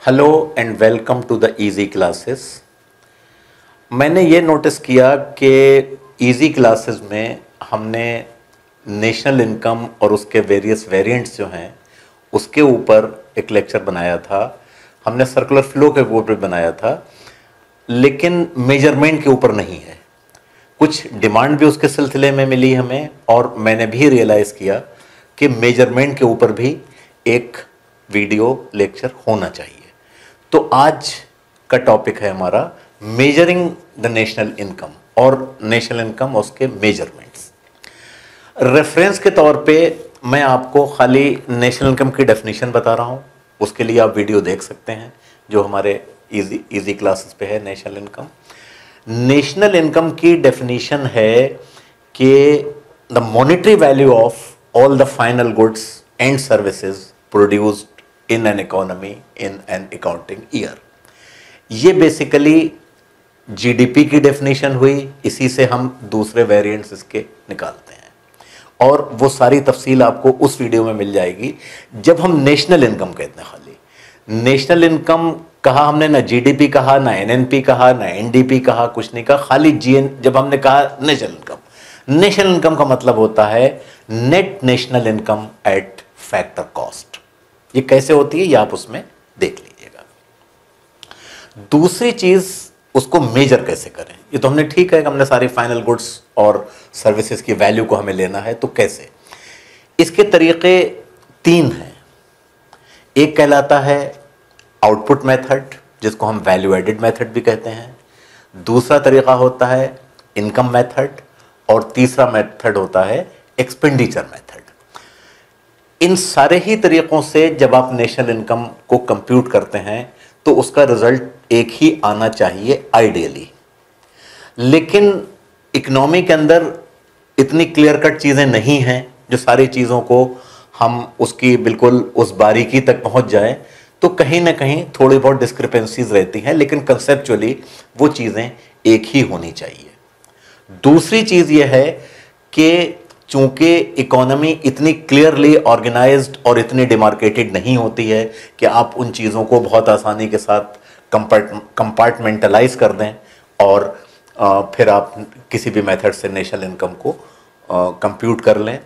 Hello and welcome to the easy classes. मैंने ये notice किया कि इजी क्लासेस में हमने नेशनल इनकम और उसके वेरियस वेरिएंट्स जो हैं उसके ऊपर एक लेक्चर बनाया था। हमने सर्कुलर फ्लो के ऊपर बनाया था, लेकिन मेजरमेंट के ऊपर नहीं है। कुछ डिमांड भी उसके सिलसिले में मिली हमें, और मैंने भी रियलाइज़ किया कि मेजरमेंट के ऊपर भी एक वीडियो लेक्चर होना चाहिए। तो आज का टॉपिक है हमारा मेजरिंग द नेशनल इनकम और नेशनल इनकम उसके मेजरमेंट्स। रेफरेंस के तौर पे मैं आपको खाली नेशनल इनकम की डेफिनेशन बता रहा हूँ, उसके लिए आप वीडियो देख सकते हैं जो हमारे इजी क्लासेस पे है। नेशनल इनकम की डेफिनेशन है कि the monetary value of all the final goods and services produced in an economy in an accounting year. ये बेसिकली जीडीपी की डेफिनेशन हुई, इसी से हम दूसरे वेरिएंट्स इसके निकालते हैं और वो सारी तफसील आपको उस वीडियो में मिल जाएगी। जब हम नेशनल इनकम कहते हैं, खाली नेशनल इनकम कहा हमने, ना जीडीपी कहा, ना एनएनपी कहा, ना एनडीपी कहा, कुछ नहीं कहा, खाली जीएन। जब हमने कहा नेशनल इनकम का मतलब होता है net national income at factor cost. ये कैसे होती है ये आप उसमें देख लीजिएगा। दूसरी चीज, उसको मेजर कैसे करें। ये तो हमने ठीक है कि हमने सारी फाइनल गुड्स और सर्विसेज की वैल्यू को हमें लेना है, तो कैसे। इसके तरीके तीन हैं। एक कहलाता है आउटपुट मेथड, जिसको हम वैल्यू एडेड मेथड भी कहते हैं। दूसरा तरीका होता है इनकम मेथड, और तीसरा मेथड होता है एक्सपेंडिचर मेथड। इन सारे ही तरीकों से जब आप नेशनल इनकम को कंप्यूट करते हैं तो उसका रिजल्ट एक ही आना चाहिए आइडियली। लेकिन इकोनॉमी के अंदर इतनी क्लियर कट चीज़ें नहीं हैं जो सारी चीज़ों को हम उसकी बिल्कुल उस बारीकी तक पहुंच जाए, तो कहीं ना कहीं थोड़ी बहुत डिस्क्रिपेंसीज रहती हैं, लेकिन कंसेप्चुअली वो चीज़ें एक ही होनी चाहिए। दूसरी चीज़ यह है कि चूंकि इकोनॉमी इतनी क्लियरली ऑर्गेनाइज्ड और इतनी डिमार्केटेड नहीं होती है कि आप उन चीज़ों को बहुत आसानी के साथ कंपार्टमेंटलाइज कर दें और फिर आप किसी भी मेथड से नेशनल इनकम को कंप्यूट कर लें।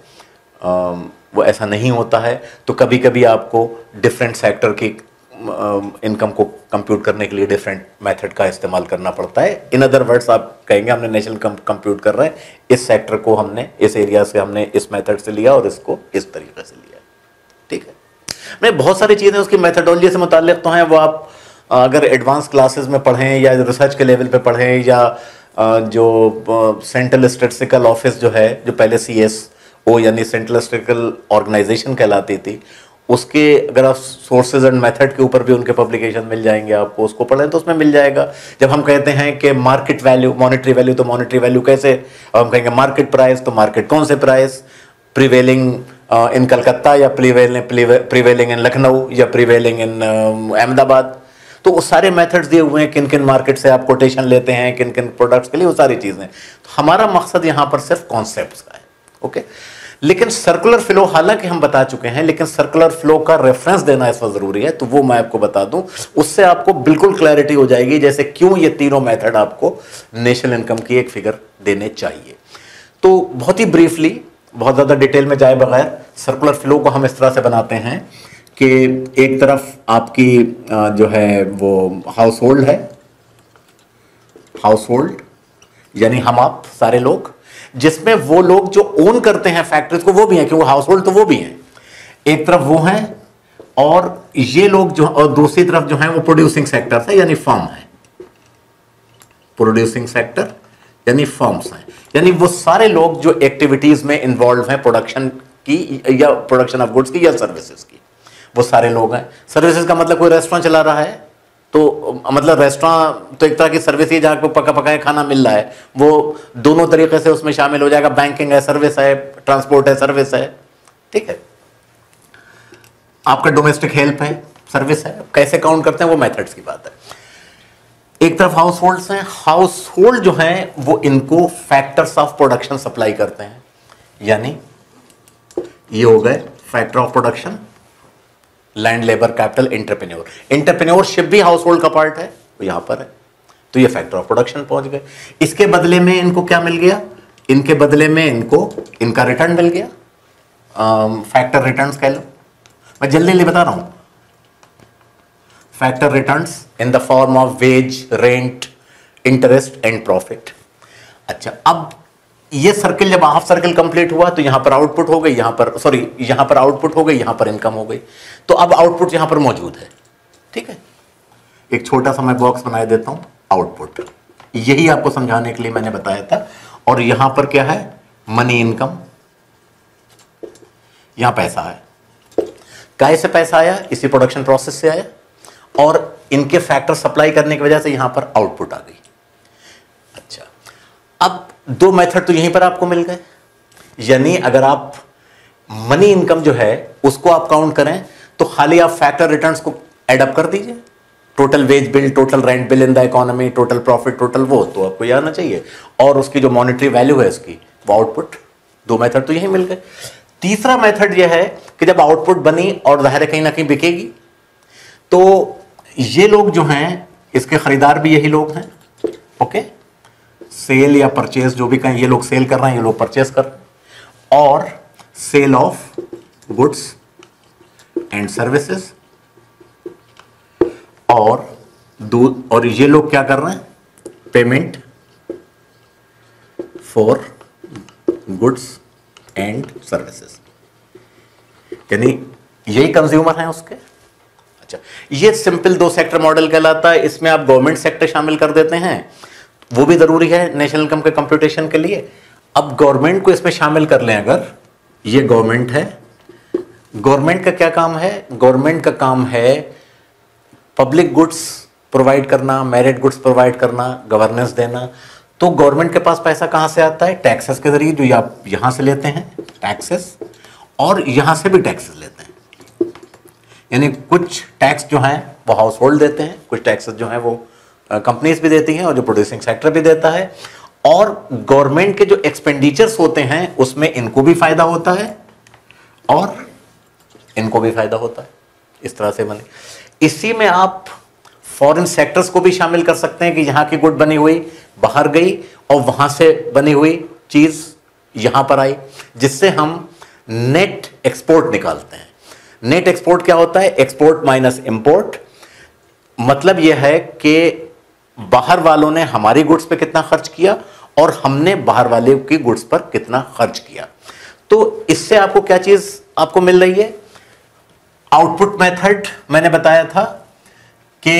वो ऐसा नहीं होता है। तो कभी कभी आपको डिफरेंट सेक्टर की इनकम को कंप्यूट करने के लिए डिफरेंट मेथड का इस्तेमाल करना पड़ता है। इन अदर वर्ड्स आप कहेंगे हमने नेशनल इनकम कंप्यूट कर रहे हैं, इस सेक्टर को हमने इस एरिया से हमने इस मेथड से लिया और इसको इस तरीके से लिया। ठीक है। मैं बहुत सारी चीज़ें उसकी मेथडोलॉजी से मुताल्लिक तो हैं, वो आप अगर एडवांस क्लासेस में पढ़ें या रिसर्च के लेवल पे पढ़ें, या जो सेंट्रल स्टैटिस्टिकल ऑफिस जो है, जो पहले CSO यानी सेंट्रल स्टैटिस्टिकल ऑर्गेनाइजेशन कहलाती थी, उसके अगर आप सोर्सेज एंड मेथड के ऊपर भी उनके पब्लिकेशन मिल जाएंगे आपको, उसको पढ़ें तो उसमें मिल जाएगा। जब हम कहते हैं कि मार्केट वैल्यू, मॉनेटरी वैल्यू, तो मॉनेटरी वैल्यू कैसे, हम कहेंगे मार्केट प्राइस, तो मार्केट कौन से प्राइस, प्रिवेलिंग इन कलकत्ता या प्रिवेलिंग इन लखनऊ या प्रिवेलिंग इन अहमदाबाद। तो वो सारे मेथड्स दिए हुए हैं, किन किन मार्केट से आप कोटेशन लेते हैं, किन किन प्रोडक्ट्स के लिए, वो सारी चीज़ें। तो हमारा मकसद यहाँ पर सिर्फ कॉन्सेप्ट्स का है। ओके। लेकिन सर्कुलर फ्लो हालांकि हम बता चुके हैं, लेकिन सर्कुलर फ्लो का रेफरेंस देना इस वक्त जरूरी है, तो वो मैं आपको बता दूं। उससे आपको बिल्कुल क्लैरिटी हो जाएगी जैसे क्यों ये तीनों मेथड आपको नेशनल इनकम की एक फिगर देने चाहिए। तो बहुत ही ब्रीफली, बहुत ज़्यादा डिटेल में जाए बगैर, सर्कुलर फ्लो को हम इस तरह से बनाते हैं कि एक तरफ आपकी जो है वो हाउस होल्ड है, हाउस होल्ड यानी हम आप सारे लोग, जिसमें वो लोग जो ओन करते हैं फैक्ट्रीज को वो भी हैं, क्योंकि हाउस होल्ड तो वो भी हैं। एक तरफ वो हैं और ये लोग जो, और दूसरी तरफ जो हैं वो प्रोड्यूसिंग सेक्टर है यानी फर्म है। प्रोड्यूसिंग सेक्टर यानी फर्म्स हैं, यानी वो सारे लोग जो एक्टिविटीज में इन्वॉल्व हैं, प्रोडक्शन की या प्रोडक्शन ऑफ गुड्स की या सर्विसेज की, वो सारे लोग हैं। सर्विसेज का मतलब कोई रेस्टोरेंट चला रहा है तो मतलब रेस्टोरेंट तो एक तरह की सर्विस है जहाँ को पका पकाया खाना मिल रहा है, वो दोनों तरीके से उसमें शामिल हो जाएगा। बैंकिंग है, सर्विस है, ट्रांसपोर्ट है, सर्विस है। ठीक है। आपका डोमेस्टिक हेल्प है, सर्विस है। कैसे काउंट करते हैं वो मेथड्स की बात है। एक तरफ हाउस होल्ड्स हैं, हाउस होल्ड जो हैं वो इनको फैक्टर्स ऑफ प्रोडक्शन सप्लाई करते हैं, यानी ये हो गए factor of production. Land, labour, capital, entrepreneur. Entrepreneurship भी हाउस होल्ड का पार्ट है, तो यहां पर है, तो ये फैक्टर ऑफ प्रोडक्शन पहुंच गए। इसके बदले में इनको क्या मिल गया? इनके बदले में इनको इनका रिटर्न मिल गया, फैक्टर रिटर्न्स कह लो। मैं जल्दी जल्दी बता रहा हूं। Factor returns in the form of wage, rent, interest and profit. अच्छा, अब ये सर्किल जब हाफ सर्किल कंप्लीट हुआ तो यहां पर आउटपुट हो गई, यहां पर सॉरी यहां पर आउटपुट हो गई, यहां पर इनकम हो गई। तो अब आउटपुट यहां पर मौजूद है। ठीक है, एक छोटा सा मैं बॉक्स बना देता हूं, आउटपुट। यही आपको समझाने के लिए मैंने बताया था। और यहां पर क्या है? Money, income. यहां पैसा है। काय से पैसा आया? इसी प्रोडक्शन प्रोसेस से आया, और इनके फैक्टर सप्लाई करने की वजह से यहां पर आउटपुट आ गई। अच्छा, अब दो मेथड तो यहीं पर आपको मिल गए। यानी अगर आप मनी इनकम जो है उसको आप काउंट करें तो खाली आप फैक्टर रिटर्न्स को एड अप कर दीजिए। Total wage bill, total rent bill in the economy, total profit, total वो तो आपको याद आना चाहिए, और उसकी जो मॉनेटरी वैल्यू है उसकी, वो आउटपुट। दो मेथड तो यहीं मिल गए। तीसरा मेथड यह है कि जब आउटपुट बनी और जाहिर है कहीं ना कहीं बिकेगी, तो ये लोग जो हैं इसके खरीदार भी यही लोग हैं। ओके, सेल या परचेज जो भी कहें, ये लोग सेल कर रहे हैं, ये लोग परचेज कर रहे हैं। और sale of goods and services, और ये लोग क्या कर रहे हैं? Payment for goods and services, यानी यही कंज्यूमर हैं उसके। अच्छा, ये सिंपल दो सेक्टर मॉडल कहलाता है। इसमें आप गवर्नमेंट सेक्टर शामिल कर देते हैं, वो भी जरूरी है नेशनल इनकम के कंप्यूटेशन के लिए। अब गवर्नमेंट को इसमें शामिल कर लें, अगर ये गवर्नमेंट है, गवर्नमेंट का क्या काम है? गवर्नमेंट का काम है पब्लिक गुड्स प्रोवाइड करना, मेरिट गुड्स प्रोवाइड करना, गवर्नेंस देना। तो गवर्नमेंट के पास पैसा कहां से आता है? टैक्सेस के जरिए, जो आप यहां से लेते हैं टैक्सेस, और यहां से भी टैक्सेस लेते हैं। यानी कुछ टैक्स जो हैं वो हाउस होल्ड देते हैं, कुछ टैक्सेस जो हैं वो कंपनीज भी देती हैं, और जो प्रोड्यूसिंग सेक्टर भी देता है। और गवर्नमेंट के जो एक्सपेंडिचर्स होते हैं उसमें इनको भी फायदा होता है और इनको भी फायदा होता है। इस तरह से बने। इसी में आप फॉरेन सेक्टर्स को भी शामिल कर सकते हैं कि यहां की गुड बनी हुई बाहर गई और वहां से बनी हुई चीज यहां पर आई, जिससे हम नेट एक्सपोर्ट निकालते हैं। नेट एक्सपोर्ट क्या होता है? Export minus import. मतलब यह है कि बाहर वालों ने हमारी गुड्स पे कितना खर्च किया और हमने बाहर वाले की गुड्स पर कितना खर्च किया। तो इससे आपको क्या चीज आपको मिल रही है? आउटपुट मेथड मैंने बताया था कि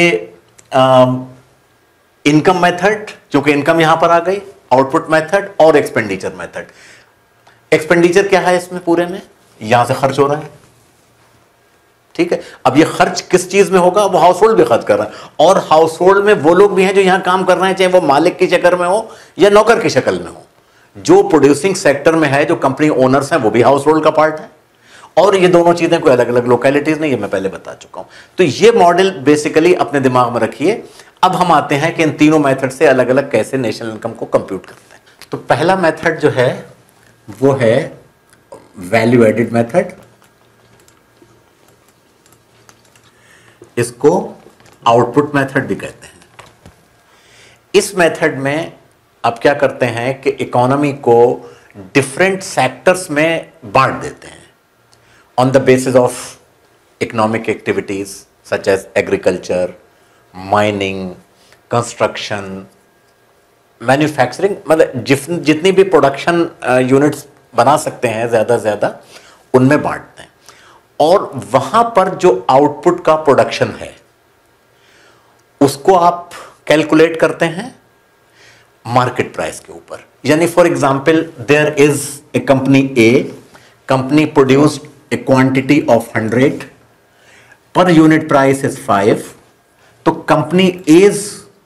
इनकम मेथड, क्योंकि इनकम यहां पर आ गई, आउटपुट मेथड और एक्सपेंडिचर मेथड। एक्सपेंडिचर क्या है इसमें पूरे में? यहां से खर्च हो रहा है। ठीक है, अब ये खर्च किस चीज में होगा? वो हाउस होल्ड भी खर्च कर रहा है, और हाउस होल्ड में वो लोग भी हैं जो यहां काम कर रहे हैं, चाहे वो मालिक की शक्ल में हो या नौकर की शक्ल में हो। जो प्रोड्यूसिंग सेक्टर में है, जो कंपनी ओनर्स हैं, वो भी हाउस होल्ड का पार्ट है। और ये दोनों चीजें कोई अलग अलग लोकेलिटीज नहीं, ये मैं पहले बता चुका हूं। तो ये मॉडल बेसिकली अपने दिमाग में रखिए। अब हम आते हैं कि इन तीनों मेथड से अलग अलग कैसे नेशनल इनकम को कंप्यूट करते हैं। तो पहला मेथड जो है वो है वैल्यू एडिड मेथड। इसको आउटपुट मेथड भी कहते हैं। इस मेथड में आप क्या करते हैं कि इकोनॉमी को डिफरेंट सेक्टर्स में बांट देते हैं on the basis of economic activities such as agriculture, mining, construction, manufacturing. मतलब जितनी भी प्रोडक्शन यूनिट्स बना सकते हैं ज्यादा से ज्यादा, उनमें बांटते हैं। और वहां पर जो आउटपुट का प्रोडक्शन है उसको आप कैलकुलेट करते हैं मार्केट प्राइस के ऊपर। यानी for example, there is a company A, company produced a quantity of 100, per unit price is 5। तो company's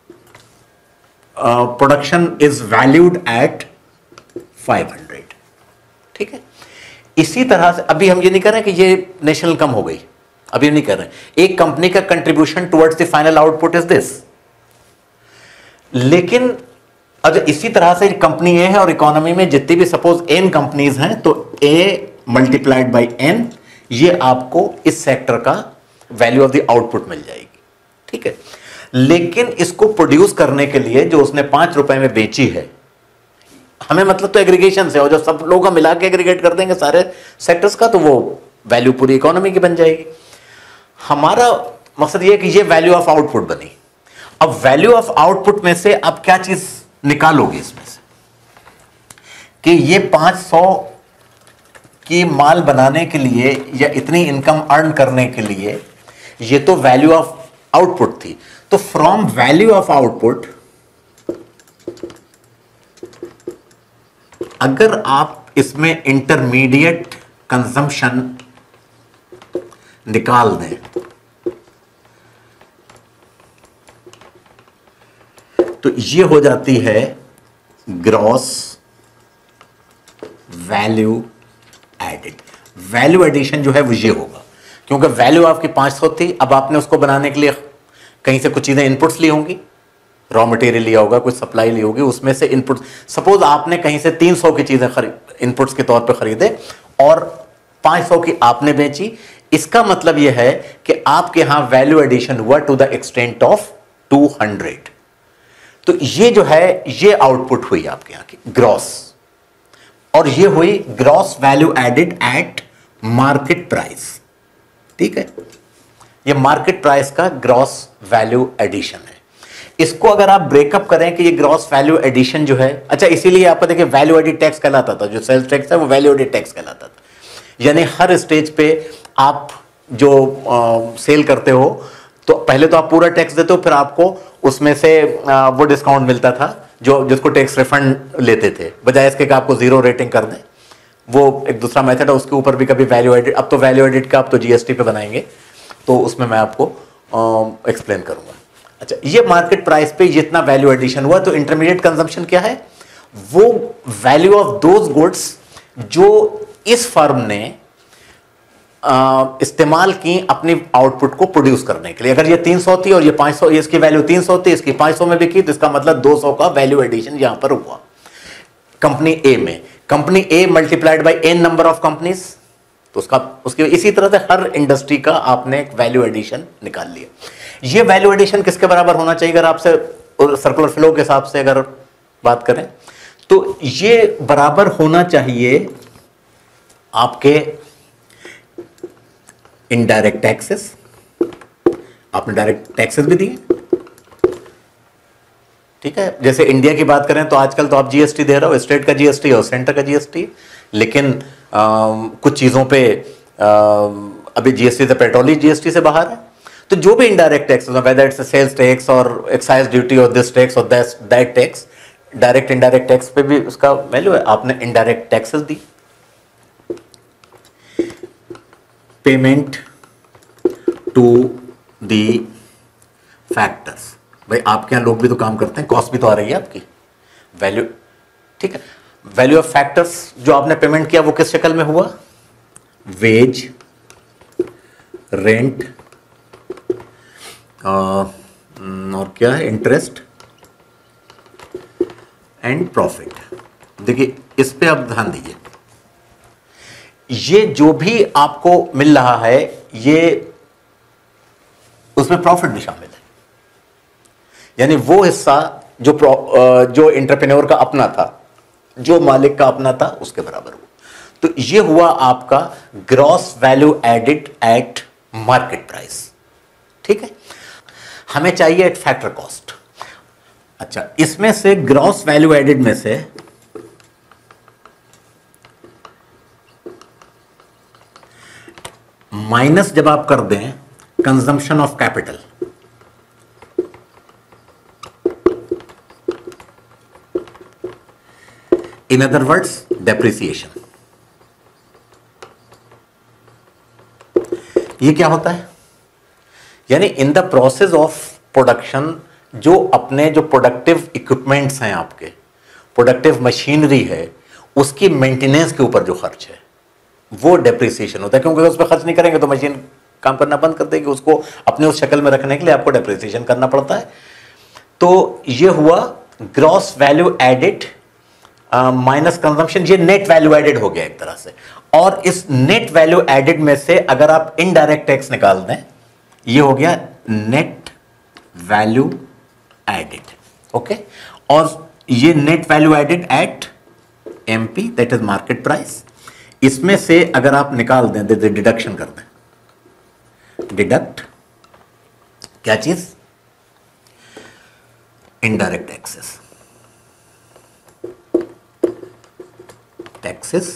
production is valued at 500। ठीक है, इसी तरह से अभी हम ये नहीं कर रहे हैं कि ये नेशनल इनकम हो गई, अभी नहीं कर रहे हैं। एक कंपनी का contribution towards the final output is this. लेकिन अगर इसी तरह से कंपनी ए है और इकोनॉमी में जितनी भी सपोज n कंपनीज हैं, तो a मल्टीप्लाइड बाई n, ये आपको इस सेक्टर का वैल्यू ऑफ द आउटपुट मिल जाएगी, ठीक है। लेकिन इसको प्रोड्यूस करने के लिए जो उसने 5 रुपए में बेची है, हमें मतलब तो एग्रीगेशन से, और जो सब लोग हम मिला के एग्रीगेट कर देंगे सारे सेक्टर्स का, तो वो वैल्यू पूरी इकोनॉमी की बन जाएगी। हमारा मकसद ये है कि ये वैल्यू ऑफ आउटपुट बनी। अब वैल्यू ऑफ आउटपुट में से आप क्या चीज निकालोगे इसमें से, कि ये 500 की माल बनाने के लिए या इतनी इनकम अर्न करने के लिए ये तो वैल्यू ऑफ आउटपुट थी। तो फ्रॉम वैल्यू ऑफ आउटपुट अगर आप इसमें इंटरमीडिएट कंजम्पशन निकाल दें तो ये हो जाती है gross value added. Value addition जो है वो ये होगा, क्योंकि वैल्यू आपकी 500 थी, अब आपने उसको बनाने के लिए कहीं से कुछ चीजें इनपुट्स ली होंगी, रॉ मटेरियल लिया होगा, कुछ सप्लाई ली होगी, उसमें से इनपुट, सपोज आपने कहीं से 300 की चीजें इनपुट्स के तौर पे खरीदे और 500 की आपने बेची। इसका मतलब यह है कि आपके यहां वैल्यू एडिशन हुआ टू द एक्सटेंट ऑफ 200। तो ये जो है ये आउटपुट हुई आपके यहां की ग्रॉस, और ये हुई gross value added at market price, ठीक है। ये मार्केट प्राइस का ग्रॉस वैल्यू एडिशन है। इसको अगर आप ब्रेकअप करें कि ये ग्रॉस वैल्यू एडिशन जो है, अच्छा इसीलिए आपको देखिए वैल्यू एडिड टैक्स कहलाता था, जो सेल्स टैक्स है वो वैल्यू एडिड टैक्स कहलाता था। यानी हर स्टेज पे आप जो सेल करते हो तो पहले तो आप पूरा टैक्स देते हो, फिर आपको उसमें से वो डिस्काउंट मिलता था जो जिसको टैक्स रिफंड लेते थे, बजाय इसके कि आपको जीरो रेटिंग कर दें। वो एक दूसरा मेथड है, उसके ऊपर भी कभी वैल्यू एडिड, अब तो वैल्यू एडिड का आप तो जीएसटी पे बनाएंगे तो उसमें मैं आपको एक्सप्लेन करूंगा। अच्छा, ये मार्केट प्राइस पे जितना वैल्यू एडिशन हुआ, तो इंटरमीडिएट कंजम्पशन क्या है, वो वैल्यू ऑफ दोज गुड्स जो इस फर्म ने इस्तेमाल की अपनी आउटपुट को प्रोड्यूस करने के लिए। अगर ये 300 थी और ये 500, इसकी वैल्यू 300 थी, इसकी 500 में बिकी, तो इसका मतलब 200 का वैल्यू एडिशन यहां पर हुआ कंपनी ए में। Company A multiplied by N number of companies, तो उसकी इसी तरह से हर इंडस्ट्री का आपने एक वैल्यू एडिशन निकाल लिया। ये वैल्यू एडिशन किसके बराबर होना चाहिए, अगर आपसे सर्कुलर फ्लो के हिसाब से अगर बात करें तो ये बराबर होना चाहिए आपके इनडायरेक्ट टैक्सेस। आपने डायरेक्ट टैक्सेस भी दिए, ठीक है। जैसे इंडिया की बात करें तो आजकल तो आप जीएसटी दे रहे हो, स्टेट का जीएसटी और सेंटर का जीएसटी, लेकिन कुछ चीजों पे अभी जीएसटी से पेट्रोल जीएसटी से बाहर है। तो जो भी indirect tax, whether it's sales tax और एक्साइज ड्यूटी और दिस टैक्स और that tax, direct indirect tax पे भी उसका वैल्यू है। आपने इनडायरेक्ट टैक्सेस दी, पेमेंट टू दी फैक्टर्स, भाई आपके यहां लोग भी तो काम करते हैं, कॉस्ट भी तो आ रही है आपकी, वैल्यू, ठीक है। वैल्यू ऑफ फैक्टर्स जो आपने पेमेंट किया वो किस शक्ल में हुआ, वेज, रेंट और क्या है, इंटरेस्ट एंड प्रॉफिट। देखिए इस पे आप ध्यान दीजिए, ये जो भी आपको मिल रहा है ये उसमें प्रॉफिट भी शामिल है, यानी वो हिस्सा जो एंटरप्रेन्योर का अपना था, जो मालिक का अपना था, उसके बराबर हुआ। तो ये हुआ आपका gross value added at market price, ठीक है। हमें चाहिए एट फैक्टर कॉस्ट। अच्छा, इसमें से ग्रॉस वैल्यू एडिड में से माइनस जब आप कर दें consumption of capital, in other words depreciation, ये क्या होता है, यानी in the process of production जो अपने जो प्रोडक्टिव इक्विपमेंट्स हैं, आपके प्रोडक्टिव मशीनरी है, उसकी मेंटेनेंस के ऊपर जो खर्च है वो डेप्रिसिएशन होता है, क्योंकि उस पर खर्च नहीं करेंगे तो मशीन काम करना बंद कर देगी, उसको अपने उस शक्ल में रखने के लिए आपको डेप्रिसिएशन करना पड़ता है। तो ये हुआ gross value added minus consumption, ये नेट वैल्यू एडिड हो गया एक तरह से। और इस नेट वैल्यू एडिड में से अगर आप इनडायरेक्ट टैक्स निकाल दें ये हो गया नेट वैल्यू एडेड, ओके। और ये net value added at MP, that is market price. इसमें से अगर आप निकाल दें, डिडक्शन कर दें, डिडक्ट क्या चीज, इनडायरेक्ट टैक्सेस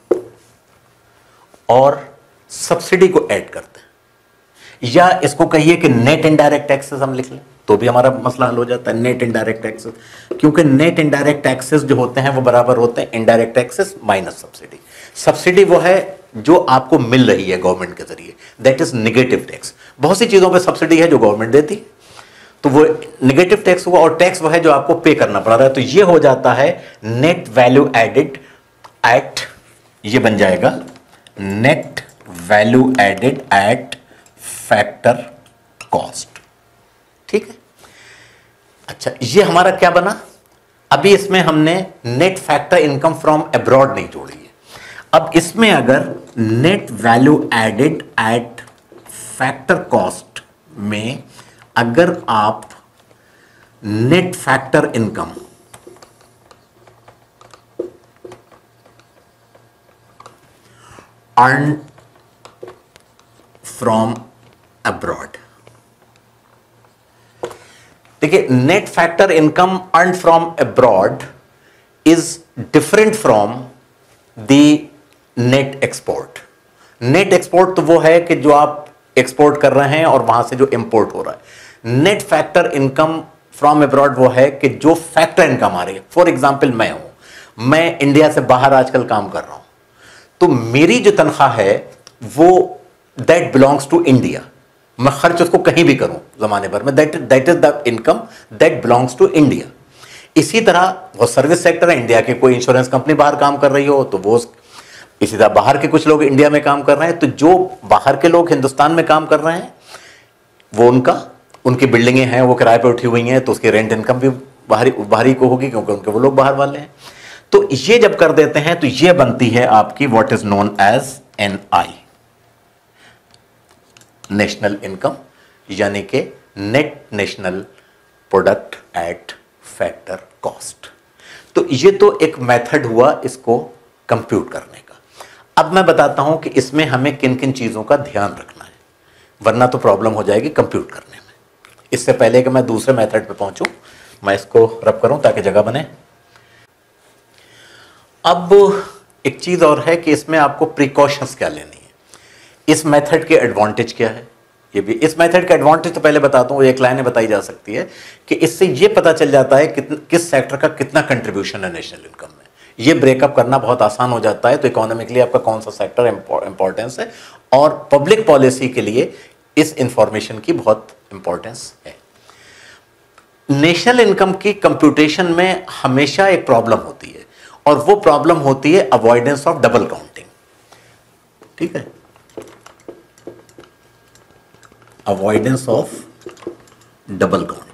और सब्सिडी को ऐड करते हैं, या इसको कहिए कि नेट इनडायरेक्ट टैक्सेस हम लिख लें तो भी हमारा मसला हल हो जाता है, नेट इनडायरेक्ट टैक्सेस। क्योंकि नेट इनडायरेक्ट टैक्सेस जो होते हैं वो बराबर होते हैं indirect taxes minus subsidy. Subsidy वो है जो आपको मिल रही है गवर्नमेंट के जरिए, दैट इज नेगेटिव टैक्स। बहुत सी चीजों पे सब्सिडी है जो गवर्नमेंट देती है, तो वो नेगेटिव टैक्स हुआ, और टैक्स वो है जो आपको पे करना पड़ रहा है। तो ये हो जाता है नेट वैल्यू एडेड एट, ये बन जाएगा net value added at factor cost, ठीक है। अच्छा, ये हमारा क्या बना, अभी इसमें हमने net factor income from abroad नहीं जोड़ी है। अब इसमें अगर net value added at factor cost में अगर आप net factor income earn from abroad, देखिए net factor income earn from abroad is different from the net export. Net export तो वो है कि जो आप एक्सपोर्ट कर रहे हैं और वहां से जो इंपोर्ट हो रहा है। Net factor income from abroad वो है कि जो फैक्टर इनकम आ रही है। फॉर एग्जाम्पल मैं इंडिया से बाहर आजकल काम कर रहा हूं, तो मेरी जो तनख्वाह है वो दैट बिलोंग्स टू इंडिया, मैं खर्च उसको कहीं भी करूं जमाने भर में, that is the income that belongs to India. इसी तरह वो सर्विस सेक्टर है, इंडिया की कोई इंश्योरेंस कंपनी बाहर काम कर रही हो तो वो, इसी तरह बाहर के कुछ लोग इंडिया में काम कर रहे हैं, तो जो बाहर के लोग हिंदुस्तान में काम कर रहे हैं वो उनकी बिल्डिंगें हैं वो किराए पे उठी हुई हैं, तो उसकी रेंट इनकम भी बाहरी को होगी क्योंकि उनके वो लोग बाहर वाले हैं। तो ये जब कर देते हैं तो ये बनती है आपकी what is known as NI, national income, यानी कि net national product at factor cost. तो ये तो एक मेथड हुआ इसको कंप्यूट करने का। अब मैं बताता हूं कि इसमें हमें किन किन चीजों का ध्यान रखना है, वरना तो प्रॉब्लम हो जाएगी कंप्यूट करने में। इससे पहले कि मैं दूसरे मेथड पे पहुंचूं, मैं इसको रब करूं ताकि जगह बने। अब एक चीज और है कि इसमें आपको प्रिकॉशंस क्या लेनी है, इस मेथड के एडवांटेज क्या है। ये भी इस मेथड का एडवांटेज तो पहले बताता हूं, एक लाइन बताई जा सकती है कि इससे ये पता चल जाता है किस सेक्टर का कितना कंट्रीब्यूशन है नेशनल इनकम में। ये ब्रेकअप करना बहुत आसान हो जाता है। तो इकोनॉमिकली आपका कौन सा सेक्टर इंपॉर्टेंस है, और पब्लिक पॉलिसी के लिए इस इंफॉर्मेशन की बहुत इंपॉर्टेंस है। नेशनल इनकम की कंप्यूटेशन में हमेशा एक प्रॉब्लम होती है, और वो प्रॉब्लम होती है अवॉइडेंस ऑफ डबल काउंटिंग, ठीक है, अवॉइडेंस ऑफ डबल काउंटिंग।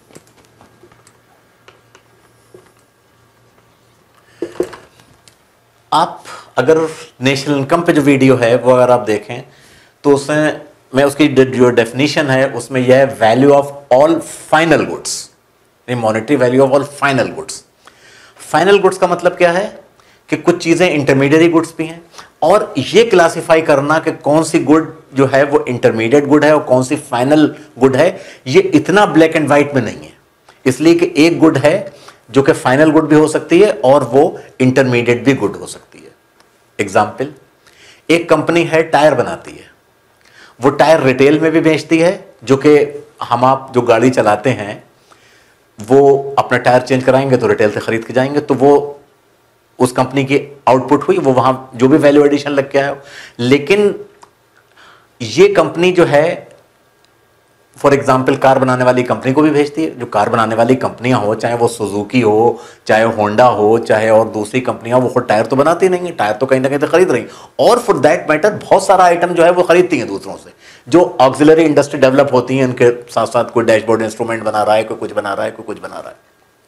आप अगर नेशनल इनकम पे जो वीडियो है वो अगर आप देखें तो उसमें मैं उसकी जो डेफिनेशन है उसमें यह है value of all final goods, monetary value of all final goods. Final goods का मतलब क्या है कि कुछ चीजें इंटरमीडिएट गुड्स भी हैं, और ये क्लासिफाई करना कि कौन सी गुड जो है वो इंटरमीडिएट गुड है और कौन सी फाइनल गुड है, ये इतना ब्लैक एंड व्हाइट में नहीं है। इसलिए कि एक गुड है जो कि फाइनल गुड भी हो सकती है और वो इंटरमीडिएट भी गुड हो सकती है। एग्जाम्पल, एक कंपनी है टायर बनाती है, वो टायर रिटेल में भी बेचती है, जो कि हम आप जो गाड़ी चलाते हैं वो अपना टायर चेंज कराएंगे तो रिटेल से खरीद के जाएंगे, तो वो उस कंपनी की आउटपुट हुई, वो वहां जो भी वैल्यू एडिशन लग के आया। लेकिन ये कंपनी जो है फॉर एग्जाम्पल कार बनाने वाली कंपनी को भी भेजती है। जो कार बनाने वाली कंपनियां हो, चाहे वो सुजुकी हो, चाहे होंडा हो, चाहे और दूसरी कंपनियां, वो खुद टायर तो बनाती नहीं है, टायर तो कहीं ना कहीं तो खरीद रही, और फॉर दैट मैटर बहुत सारा आइटम जो है वो खरीदती हैं दूसरों से। जो ऑक्सिलरी इंडस्ट्री डेवलप होती है, उनके साथ साथ कोई डैशबोर्ड इंस्ट्रूमेंट बना रहा है, कोई कुछ बना रहा है, कोई कुछ बना रहा है।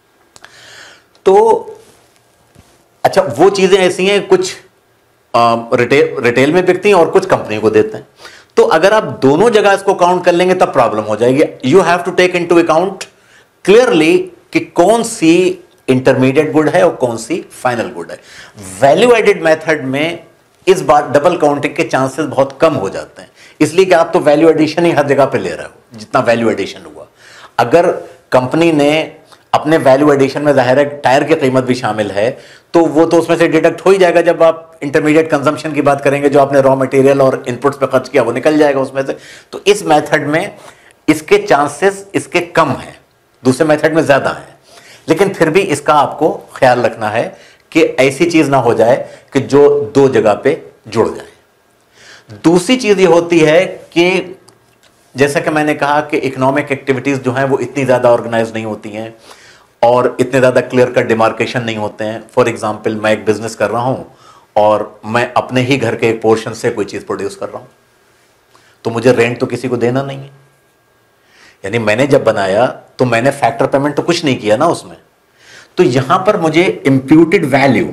तो अच्छा, वो चीजें ऐसी हैं, कुछ रिटेल में बिकती हैं और कुछ कंपनी को देते हैं। तो अगर आप दोनों जगह इसको काउंट कर लेंगे तब प्रॉब्लम हो जाएगी। You have to take into account clearly कि कौन सी इंटरमीडिएट गुड है और कौन सी फाइनल गुड है। वैल्यू एडेड मेथड में इस बार डबल काउंटिंग के चांसेस बहुत कम हो जाते हैं, इसलिए कि आप तो वैल्यू एडिशन ही हर जगह पे ले रहे हो जितना वैल्यू एडिशन हुआ। अगर कंपनी ने अपने वैल्यू एडिशन में जाहिर है टायर की कीमत भी शामिल है, तो वो तो उसमें से डिडक्ट हो ही जाएगा। जब आप इंटरमीडिएट कंजम्पशन की बात करेंगे, जो आपने रॉ मटेरियल और इनपुट्स पे खर्च किया वो निकल जाएगा उसमें से। तो इस मेथड में इसके चांसेस इसके कम हैं, दूसरे मेथड में ज्यादा हैं, लेकिन फिर भी इसका आपको ख्याल रखना है कि ऐसी चीज ना हो जाए कि जो दो जगह पे जुड़ जाए। दूसरी चीज ये होती है कि जैसा कि मैंने कहा कि इकोनॉमिक एक्टिविटीज जो हैं वो इतनी ज्यादा ऑर्गेनाइज नहीं होती हैं और इतने ज्यादा क्लियर कट डिमार्केशन नहीं होते हैं। फॉर एग्जाम्पल, मैं एक बिजनेस कर रहा हूं और मैं अपने ही घर के एक पोर्शन से कोई चीज प्रोड्यूस कर रहा हूं, तो मुझे रेंट तो किसी को देना नहीं है। यानी मैंने जब बनाया तो मैंने फैक्टर पेमेंट तो कुछ नहीं किया ना उसमें। तो यहां पर मुझे imputed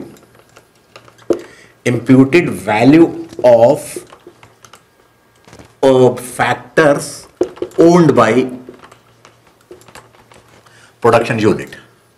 value of factors owned by production unit,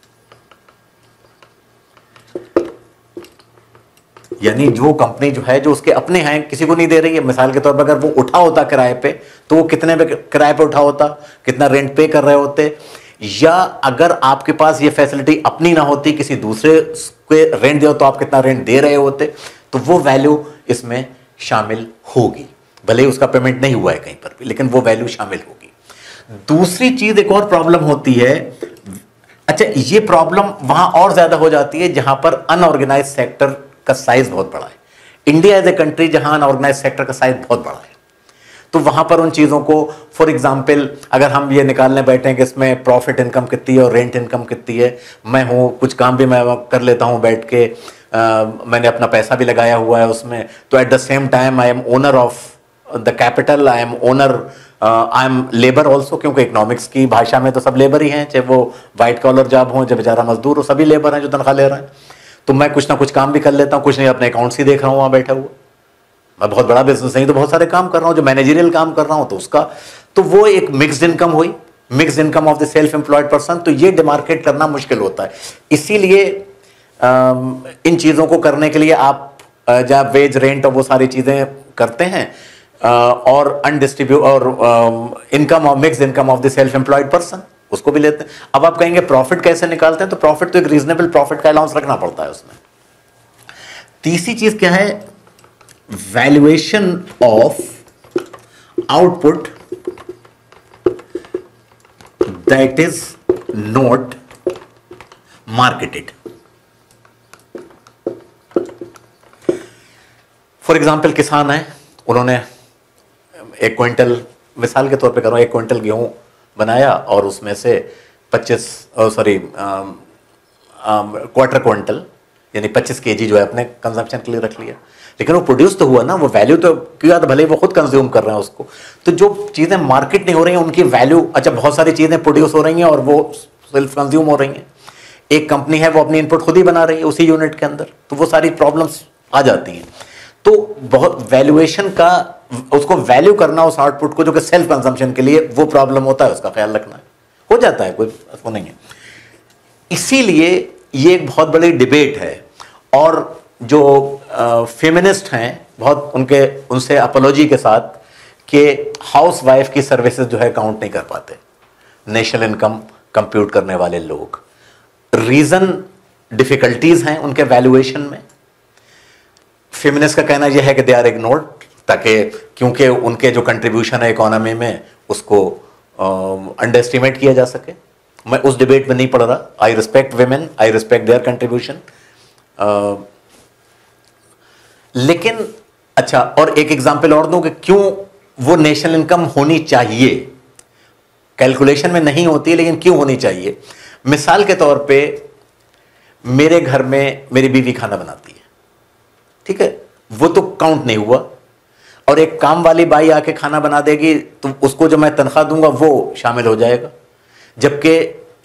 यानी जो कंपनी जो है जो उसके अपने हैं किसी को नहीं दे रही है। मिसाल के तौर पर अगर वो उठा होता किराए पे तो वो कितने पे किराए पे उठा होता, कितना रेंट पे कर रहे होते, या अगर आपके पास ये फैसिलिटी अपनी ना होती किसी दूसरे के रेंट दे तो आप कितना रेंट दे रहे होते, तो वो वैल्यू इसमें शामिल होगी। भले ही उसका पेमेंट नहीं हुआ है कहीं पर भी, लेकिन वो वैल्यू शामिल होगी। दूसरी चीज एक और प्रॉब्लम होती है, अच्छा ये प्रॉब्लम वहां और ज्यादा हो जाती है जहां पर अनऑर्गेनाइज सेक्टर का साइज बहुत बड़ा है। इंडिया एज ए कंट्री जहां अनऑर्गेनाइज सेक्टर का साइज बहुत बड़ा है, तो वहां पर उन चीजों को, फॉर एग्जाम्पल अगर हम ये निकालने बैठे हैं कि इसमें प्रॉफिट इनकम कितनी है और रेंट इनकम कितनी है, मैं हूं कुछ काम भी मैं कर लेता हूं बैठ के, मैंने अपना पैसा भी लगाया हुआ है उसमें, तो at the same time I am owner of the capital, I am owner, I am labour also, क्योंकि इकोनॉमिक्स की भाषा में तो सब लेबर ही हैं, चाहे वो व्हाइट कॉलर जॉब हो, चाहे बेचारा मजदूर हो, सभी लेबर हैं जो तनख्वाह ले रहे हैं। तो मैं कुछ ना कुछ काम भी कर लेता हूँ, कुछ नहीं अपने अकाउंट्स ही देख रहा हूँ वहाँ बैठा हुआ। मैं बहुत बड़ा बिजनेस नहीं तो बहुत सारे काम कर रहा हूँ, जो मैनेजरियल काम कर रहा हूँ तो उसका, तो वो एक मिक्स्ड इनकम हुई, mixed income of the self employed person. तो ये डिमार्केट करना मुश्किल होता है। इसीलिए इन चीज़ों को करने के लिए आप जहाँ वेज रेंट और वो सारी चीज़ें करते हैं, और अनडिस्ट्रीब्यूट और इनकम और mixed income of the self employed person, उसको भी लेते हैं। अब आप कहेंगे प्रॉफिट कैसे निकालते हैं, तो प्रॉफिट तो एक रीजनेबल प्रॉफिट का अलाउंस रखना पड़ता है उसमें। तीसरी चीज क्या है, valuation of output that is not marketed. For example किसान है, उन्होंने 1 क्विंटल, मिसाल के तौर पे करो, 1 क्विंटल गेहूं बनाया और उसमें से 25 क्वार्टर यानी 25 केजी जो है अपने कंजम्पशन के लिए रख लिया, लेकिन वो प्रोड्यूस तो हुआ ना, वो वैल्यू तो क्यों, भले वो खुद कंज्यूम कर रहे हैं उसको। तो जो चीज़ें मार्केट नहीं हो रही हैं उनकी वैल्यू, अच्छा बहुत सारी चीज़ें प्रोड्यूस हो रही हैं और वो सेल्फ कंज्यूम हो रही हैं। एक कंपनी है वो अपनी इनपुट खुद ही बना रही है उसी यूनिट के अंदर, तो वो सारी प्रॉब्लम्स आ जाती हैं। तो बहुत वैल्यूएशन का, उसको वैल्यू करना उस आउटपुट को जो कि सेल्फ कंजम्पशन के लिए, वो प्रॉब्लम होता है, उसका ख्याल रखना है, हो जाता है, कोई वो नहीं है। इसीलिए ये एक बहुत बड़ी डिबेट है, और जो फेमिनिस्ट हैं बहुत उनसे अपोलॉजी के साथ कि हाउस वाइफ की सर्विसेज जो है काउंट नहीं कर पाते नेशनल इनकम कंप्यूट करने वाले लोग। रीजन डिफिकल्टीज हैं उनके वैल्यूएशन में। फेमिनिस्ट का कहना यह है कि दे आर इग्नोर्ड, ताकि क्योंकि उनके जो कंट्रीब्यूशन है इकोनॉमी में उसको अंडर एस्टिमेट किया जा सके। मैं उस डिबेट में नहीं पढ़ रहा। I respect women, I respect their contribution, लेकिन अच्छा, और एक एग्जांपल और दूं कि क्यों वो नेशनल इनकम होनी चाहिए। कैलकुलेशन में नहीं होती लेकिन क्यों होनी चाहिए। मिसाल के तौर पे मेरे घर में मेरी बीवी खाना बनाती है, ठीक है, वो तो काउंट नहीं हुआ, और एक काम वाली बाई आके खाना बना देगी तो उसको जो मैं तनख्वाह दूंगा वो शामिल हो जाएगा। जबकि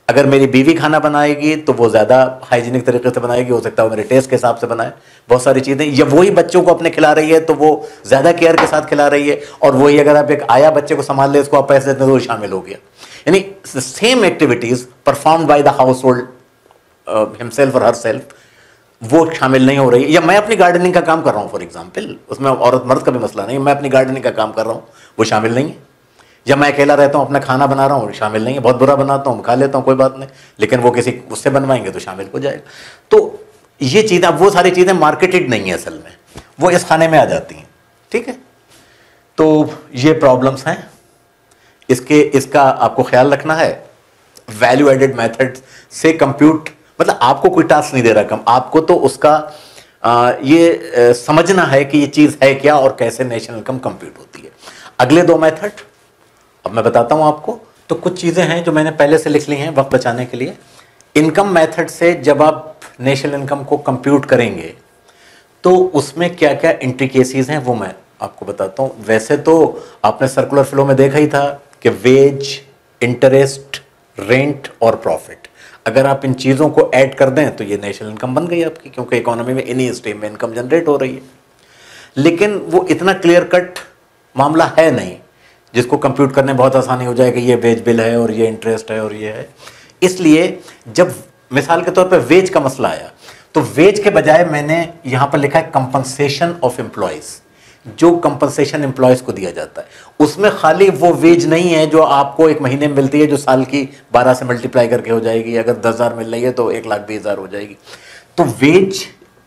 अगर मेरी बीवी खाना बनाएगी तो वो ज़्यादा हाइजीनिक तरीके से बनाएगी, हो सकता है वो मेरे टेस्ट के हिसाब से बनाए, बहुत सारी चीज़ें। या वही बच्चों को अपने खिला रही है तो वो ज़्यादा केयर के साथ खिला रही है, और वही अगर आप एक आया बच्चे को संभाल ले, उसको आप पैसे देते हैं तो वो शामिल हो गया। यानी same activities performed by the household himself और हर सेल्फ, वो शामिल नहीं हो रही है। या मैं अपनी गार्डनिंग का काम कर रहा हूँ फॉर एग्जाम्पल, उसमें औरत मर्द का भी मसला नहीं, मैं अपनी गार्डनिंग का काम कर रहा हूँ, वो शामिल नहीं है। या मैं अकेला रहता हूँ अपना खाना बना रहा हूँ, शामिल नहीं है। बहुत बुरा बनाता हूँ, खा लेता हूँ, कोई बात नहीं, लेकिन वो किसी उससे बनवाएंगे तो शामिल हो जाएगा। तो ये चीज़ें, अब वो सारी चीज़ें मार्केटेड नहीं है असल में, वो इस खाने में आ जाती हैं, ठीक है। तो ये प्रॉब्लम्स हैं, इसका आपको ख्याल रखना है। वैल्यू एडेड मेथड से कंप्यूट, मतलब आपको कोई टास्क नहीं दे रहा कम, आपको तो उसका ये समझना है कि ये चीज़ है क्या और कैसे नेशनल इनकम कंप्यूट होती है। अगले दो मेथड अब मैं बताता हूं आपको। तो कुछ चीज़ें हैं जो मैंने पहले से लिख ली हैं वक्त बचाने के लिए। इनकम मेथड से जब आप नेशनल इनकम को कंप्यूट करेंगे तो उसमें क्या क्या इंट्रिकेसीज हैं वो मैं आपको बताता हूं। वैसे तो आपने सर्कुलर फ्लो में देखा ही था कि वेज, इंटरेस्ट, रेंट और प्रॉफिट, अगर आप इन चीज़ों को ऐड कर दें तो ये नेशनल इनकम बन गई आपकी, क्योंकि इकोनॉमी में इन्हीं स्ट्रीम में इनकम जनरेट हो रही है। लेकिन वो इतना क्लियर कट मामला है नहीं जिसको कंप्यूट करने बहुत आसानी हो जाए कि ये वेज बिल है और ये इंटरेस्ट है और ये है। इसलिए जब मिसाल के तौर पर वेज का मसला आया तो वेज के बजाय मैंने यहां पर लिखा है कंपनसेशन ऑफ एम्प्लॉयज। जो कंपनसेशन एम्प्लॉयज को दिया जाता है उसमें खाली वो वेज नहीं है जो आपको एक महीने में मिलती है, जो साल की 12 से मल्टीप्लाई करके हो जाएगी। अगर 10,000 मिल रही है तो 1,20,000 हो जाएगी। तो वेज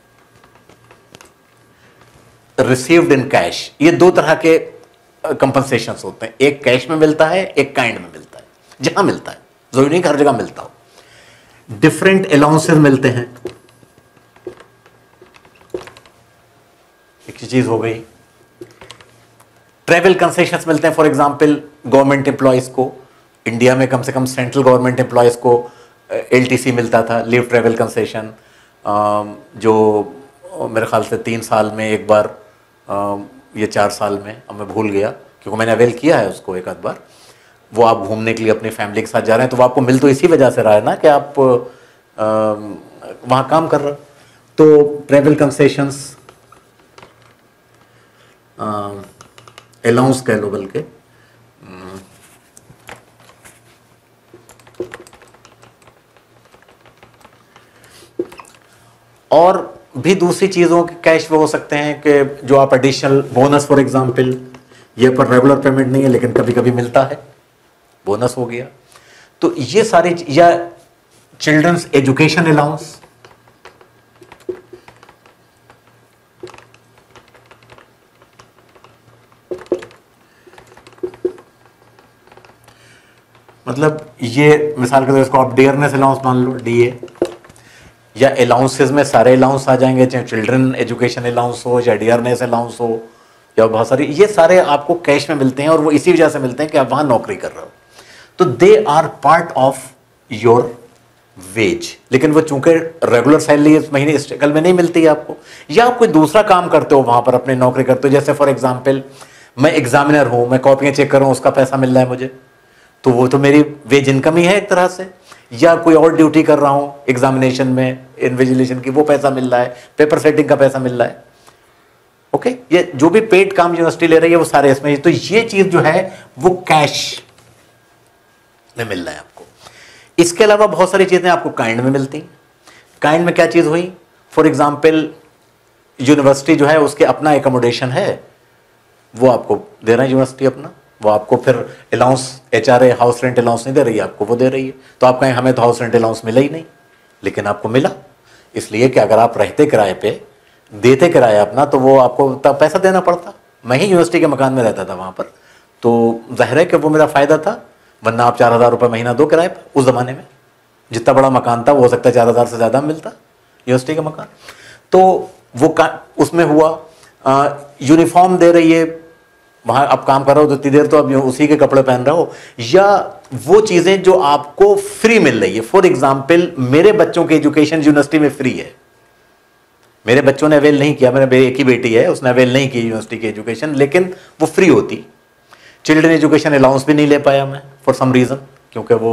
रिसीव्ड इन कैश, ये दो तरह के कंपनसेशन होते हैं। एक कैश में मिलता है, एक काइंड में मिलता है, जहां मिलता है, जरूरी नहीं हर जगह मिलता हो। डिफरेंट अलाउंसेस मिलते हैं, एक चीज हो गई। ट्रैवल कंसेशंस मिलते हैं, फॉर एग्जांपल गवर्नमेंट एम्प्लॉयज को, इंडिया में कम से कम सेंट्रल गवर्नमेंट एम्प्लॉयज को LTC मिलता था, लीव ट्रैवल कंसेशन, जो मेरे ख्याल से 3 साल में एक बार, ये 4 साल में, अब मैं भूल गया क्योंकि मैंने अवेल किया है उसको एक आध बार। वो आप घूमने के लिए अपनी फैमिली के साथ जा रहे हैं तो वो आपको मिल तो इसी वजह से रहा है ना कि आप वहाँ काम कर रहे हो। तो ट्रैवल कंसेशंस, अलाउंस कह लो बल्कि, और भी दूसरी चीज़ों के कैश वो हो सकते हैं कि जो आप एडिशनल बोनस फॉर एग्जांपल, ये पर रेगुलर पेमेंट नहीं है लेकिन कभी कभी मिलता है, बोनस हो गया। तो ये सारी, या चिल्ड्रंस एजुकेशन अलाउंस, मतलब ये मिसाल के तौर इसको आप डियरनेस अलाउंस मान लो, DA। या अलाउंसेस में सारे अलाउंस आ जाएंगे, चाहे चिल्ड्रन एजुकेशन अलाउंस हो, या डियरनेस अलाउंस हो, या बहुत सारी, ये सारे आपको कैश में मिलते हैं और वो इसी वजह से मिलते हैं कि आप वहां नौकरी कर रहे हो। तो they are part of your wage. लेकिन वो चूंकि रेगुलर सैलरी इस महीने स्ट्रगल में नहीं मिलती है आपको, या आप कोई दूसरा काम करते हो वहां पर अपनी नौकरी करते हो, जैसे फॉर एग्जाम्पल मैं एग्जामिनर हूं, मैं कॉपियां चेक कर रहा हूं, उसका पैसा मिल रहा है मुझे, तो वो तो मेरी वेज इनकम ही है एक तरह से। या कोई और ड्यूटी कर रहा हूं एग्जामिनेशन में, इन्विजिलेशन की, वो पैसा मिल रहा है, पेपर सेटिंग का पैसा मिल रहा है। ओके, ये जो भी पेड काम यूनिवर्सिटी ले रही है वो सारे इसमें। तो ये चीज जो है वो कैश में मिल रहा है आपको। इसके अलावा बहुत सारी चीजें आपको काइंड में मिलती। काइंड में क्या चीज हुई, फॉर एग्जाम्पल यूनिवर्सिटी जो है उसके अपना एकोमोडेशन है, वो आपको दे रहा है यूनिवर्सिटी अपना, वो आपको फिर allowance, HRA house rent allowance नहीं दे रही है आपको, वो दे रही है। तो आप कहें हमें तो हाउस रेंट अलाउंस मिला ही नहीं, लेकिन आपको मिला, इसलिए कि अगर आप रहते किराए पे, देते किराया अपना, तो वो आपको तब पैसा देना पड़ता। मैं ही यूनिवर्सिटी के मकान में रहता था वहाँ पर, तो जाहिर है कि वो मेरा फ़ायदा था, वरना आप 4,000 रुपये महीना दो किराए पर। उस ज़माने में जितना बड़ा मकान था वो हो सकता है 4,000 से ज़्यादा मिलता यूनिवर्सिटी का मकान। तो वो उसमें हुआ। यूनिफॉर्म दे रही है, वहाँ आप काम कर रहे हो तो इतनी देर तो अब उसी के कपड़े पहन रहे हो। या वो चीज़ें जो आपको फ्री मिल रही है, फॉर एग्जाम्पल मेरे बच्चों की एजुकेशन यूनिवर्सिटी में फ्री है। मेरे बच्चों ने अवेल नहीं किया, मेरे एक ही बेटी है, उसने अवेल नहीं की यूनिवर्सिटी की एजुकेशन, लेकिन वो फ्री होती। चिल्ड्रन एजुकेशन अलाउंस भी नहीं ले पाया मैं फॉर सम रीज़न, क्योंकि वो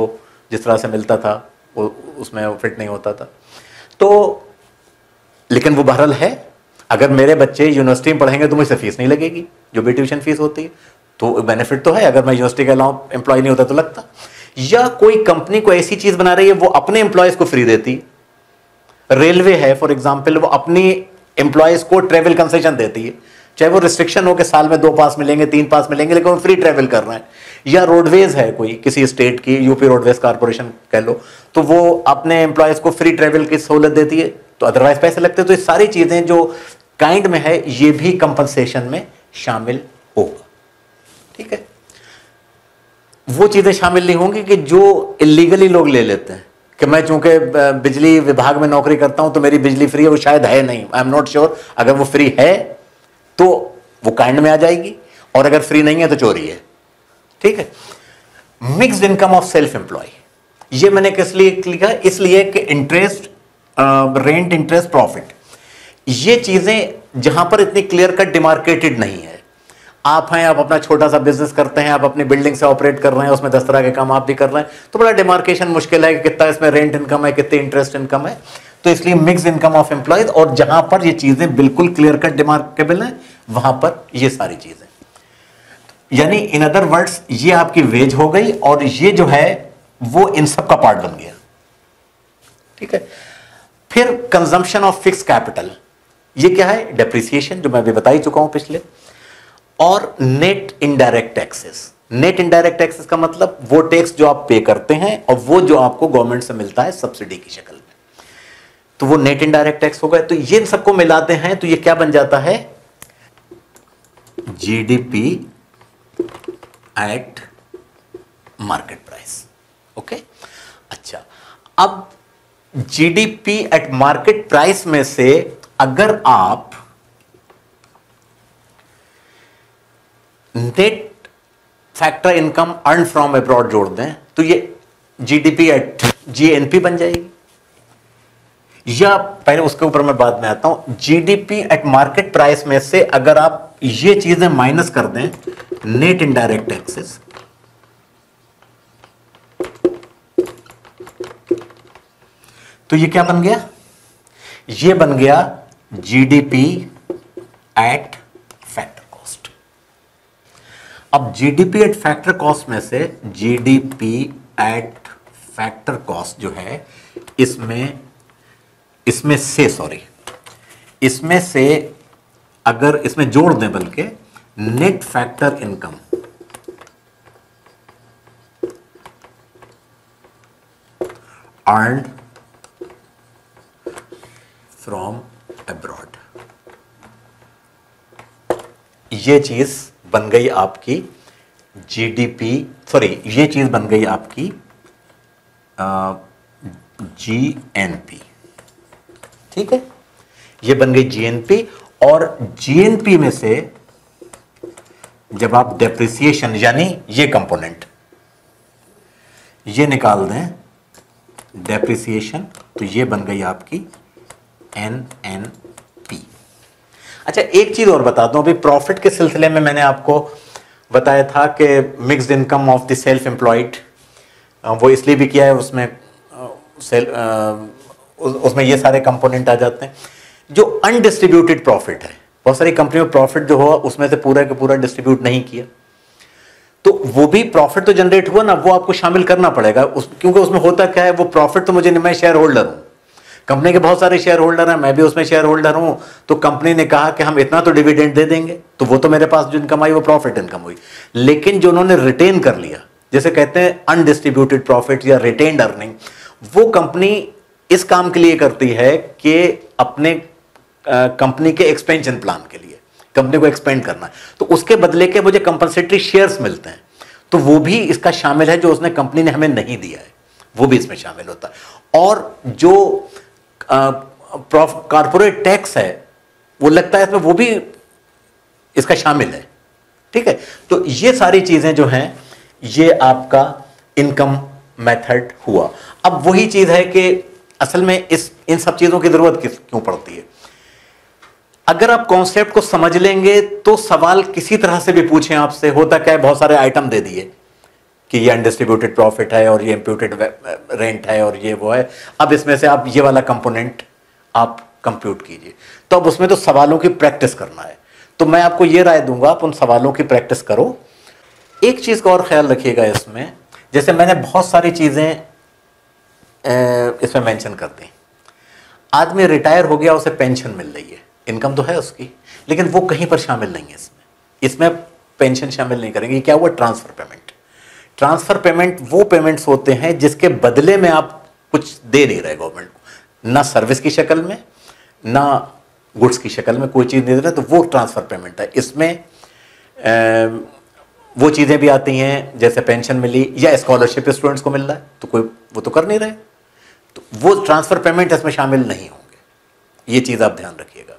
जिस तरह से मिलता था वो उसमें वो फिट नहीं होता था। तो लेकिन वो बहरहाल है, अगर मेरे बच्चे यूनिवर्सिटी में पढ़ेंगे तो मुझसे फीस नहीं लगेगी जो भी ट्यूशन फीस होती है, तो बेनिफिट तो है। अगर मैं यूनिवर्सिटी का अलाउ एम्प्लॉय नहीं होता तो लगता। या कोई कंपनी को ऐसी चीज बना रही है वो अपने एम्प्लॉयज को फ्री देती है। रेलवे है फॉर एग्जाम्पल, वो अपनी एम्प्लॉयज को ट्रेवल कंसेशन देती है, चाहे वो रिस्ट्रिक्शन हो कि साल में 2 पास मिलेंगे 3 पास मिलेंगे, लेकिन वो फ्री ट्रेवल कर रहे हैं। या रोडवेज है कोई किसी स्टेट की, यूपी रोडवेज कारपोरेशन कह लो, तो वो अपने एम्प्लॉयज को फ्री ट्रेवल की सहूलत देती है, तो अदरवाइज पैसे लगते हैं। तो ये सारी चीजें जो काइंड में है ये भी कंपनसेशन में शामिल होगा। ठीक है, वो चीजें शामिल नहीं होंगी कि जो इलीगली लोग ले लेते हैं कि मैं चूंकि बिजली विभाग में नौकरी करता हूं तो मेरी बिजली फ्री है, वो शायद है नहीं, आई एम नॉट श्योर। अगर वो फ्री है तो वो काइंड में आ जाएगी, और अगर फ्री नहीं है तो चोरी है। ठीक है, mixed income of self employ, ये मैंने किस लिए लिखा? इसलिए कि इंटरेस्ट, रेंट, इंटरेस्ट, प्रॉफिट, ये चीजें जहां पर इतनी क्लियर कट डिमार्केटेड नहीं है। आप हैं, आप अपना छोटा सा बिजनेस करते हैं, आप अपनी बिल्डिंग से ऑपरेट कर रहे हैं, उसमें 10 तरह के काम आप भी कर रहे हैं, तो बड़ा डिमार्केशन मुश्किल है कि कितना इसमें रेंट इनकम है, कितनी इंटरेस्ट इनकम है। तो इसलिए मिक्स इनकम ऑफ एम्प्लॉयज, और जहां पर ये चीजें बिल्कुल क्लियर कट डिमार्केबल है वहां पर ये सारी चीजें, यानी इन अदर वर्ड्स ये आपकी वेज हो गई, और ये जो है वो इन सब का पार्ट बन गया। ठीक है, फिर कंजम्पशन ऑफ फिक्स कैपिटल, ये क्या है? डेप्रिसिएशन, जो मैं अभी बता ही चुका हूं पिछले। और net indirect taxes. Net indirect taxes का मतलब वो टैक्स जो आप पे करते हैं और वो जो आपको गवर्नमेंट से मिलता है सब्सिडी की शक्ल में, तो वो नेट इनडायरेक्ट टैक्स होगा। तो ये सबको मिलाते हैं तो ये क्या बन जाता है? GDP at market price. Okay, अच्छा, अब जीडीपी एट मार्केट प्राइस में से अगर आप net factor income earn from abroad जोड़ दें तो ये जीडीपी एट जीएनपी बन जाएगी। या पहले उसके ऊपर मैं बाद में आता हूं, जीडीपी एट मार्केट प्राइस में से अगर आप ये चीजें माइनस कर दें, नेट इनडायरेक्ट टैक्सेस, तो ये क्या बन गया? ये बन गया जीडीपी एट फैक्टर कॉस्ट। अब जीडीपी एट फैक्टर कॉस्ट में से जीडीपी एट फैक्टर कॉस्ट जो है इसमें से अगर इसमें जोड़ दें, बल्कि net factor income earned from abroad, ये चीज बन गई आपकी जीडीपी, सॉरी ये चीज बन गई आपकी जीएनपी। ठीक है, ये बन गई जीएनपी। और जीएनपी में से जब आप डेप्रिसिएशन यानी ये कंपोनेंट ये निकाल दें, डेप्रिसिएशन, तो ये बन गई आपकी एनएनपी। अच्छा, एक चीज और बता दूं, अभी प्रॉफिट के सिलसिले में मैंने आपको बताया था कि mixed income of the self employed, वो इसलिए भी किया है, उसमें ये सारे कंपोनेंट आ जाते हैं। जो अनडिस्ट्रीब्यूटेड प्रॉफिट है, बहुत सारी कंपनियों में प्रॉफिट जो हुआ उसमें से पूरा का पूरा डिस्ट्रीब्यूट नहीं किया, तो वो भी प्रॉफिट तो जनरेट हुआ ना, वो आपको शामिल करना पड़ेगा क्योंकि उसमें होता क्या है, वो प्रॉफिट तो मुझे नहीं, मैं शेयर होल्डर हूं, कंपनी के बहुत सारे शेयर होल्डर हैं, मैं भी उसमें शेयर होल्डर हूं, तो कंपनी ने कहा कि हम इतना तो डिविडेंड दे देंगे, तो वो तो मेरे पास जो इनकम आई वो प्रॉफिट इनकम हुई। लेकिन जो उन्होंने रिटेन कर लिया, जैसे कहते हैं अनडिस्ट्रीब्यूटेड प्रॉफिट या रिटेन्ड अर्निंग, वो कंपनी इस काम के लिए करती है कि अपने कंपनी के एक्सपेंशन प्लान के लिए कंपनी को एक्सपेंड करना है, तो उसके बदले के मुझे कंपनसेटरी शेयर्स मिलते हैं, तो वो भी इसका शामिल है, जो उसने कंपनी ने हमें नहीं दिया है वो भी इसमें शामिल होता है। और जो कॉर्पोरेट टैक्स है वो लगता है इसमें, वो भी इसका शामिल है। ठीक है, तो ये सारी चीजें जो हैं ये आपका इनकम मेथड हुआ। अब वही चीज है कि असल में इन सब चीजों की जरूरत क्यों पड़ती है? अगर आप कॉन्सेप्ट को समझ लेंगे तो सवाल किसी तरह से भी पूछें आपसे, होता क्या है, बहुत सारे आइटम दे दिए, कि ये अनडिस्ट्रीब्यूटेड प्रॉफिट है और ये इम्प्यूटेड रेंट है और ये वो है, अब इसमें से आप ये वाला कंपोनेंट आप कंप्यूट कीजिए। तो अब उसमें तो सवालों की प्रैक्टिस करना है, तो मैं आपको ये राय दूंगा आप उन सवालों की प्रैक्टिस करो। एक चीज का और ख्याल रखिएगा इसमें, जैसे मैंने बहुत सारी चीजें इसमें मेंशन कर दी। आदमी रिटायर हो गया, उसे पेंशन मिल रही है, इनकम तो है उसकी, लेकिन वो कहीं पर शामिल नहीं है इसमें पेंशन शामिल नहीं करेंगे। क्या हुआ? Transfer payment. ट्रांसफर पेमेंट वो पेमेंट्स होते हैं जिसके बदले में आप कुछ दे नहीं रहे गवर्नमेंट को, ना सर्विस की शक्ल में ना गुड्स की शक्ल में कोई चीज नहीं दे रहे, तो वो ट्रांसफर पेमेंट है। इसमें वो चीजें भी आती हैं जैसे पेंशन मिली या स्कॉलरशिप स्टूडेंट्स को मिल रहा है, तो कोई वो तो कर नहीं रहे, तो वो ट्रांसफर पेमेंट इसमें शामिल नहीं होंगे। ये चीज आप ध्यान रखिएगा।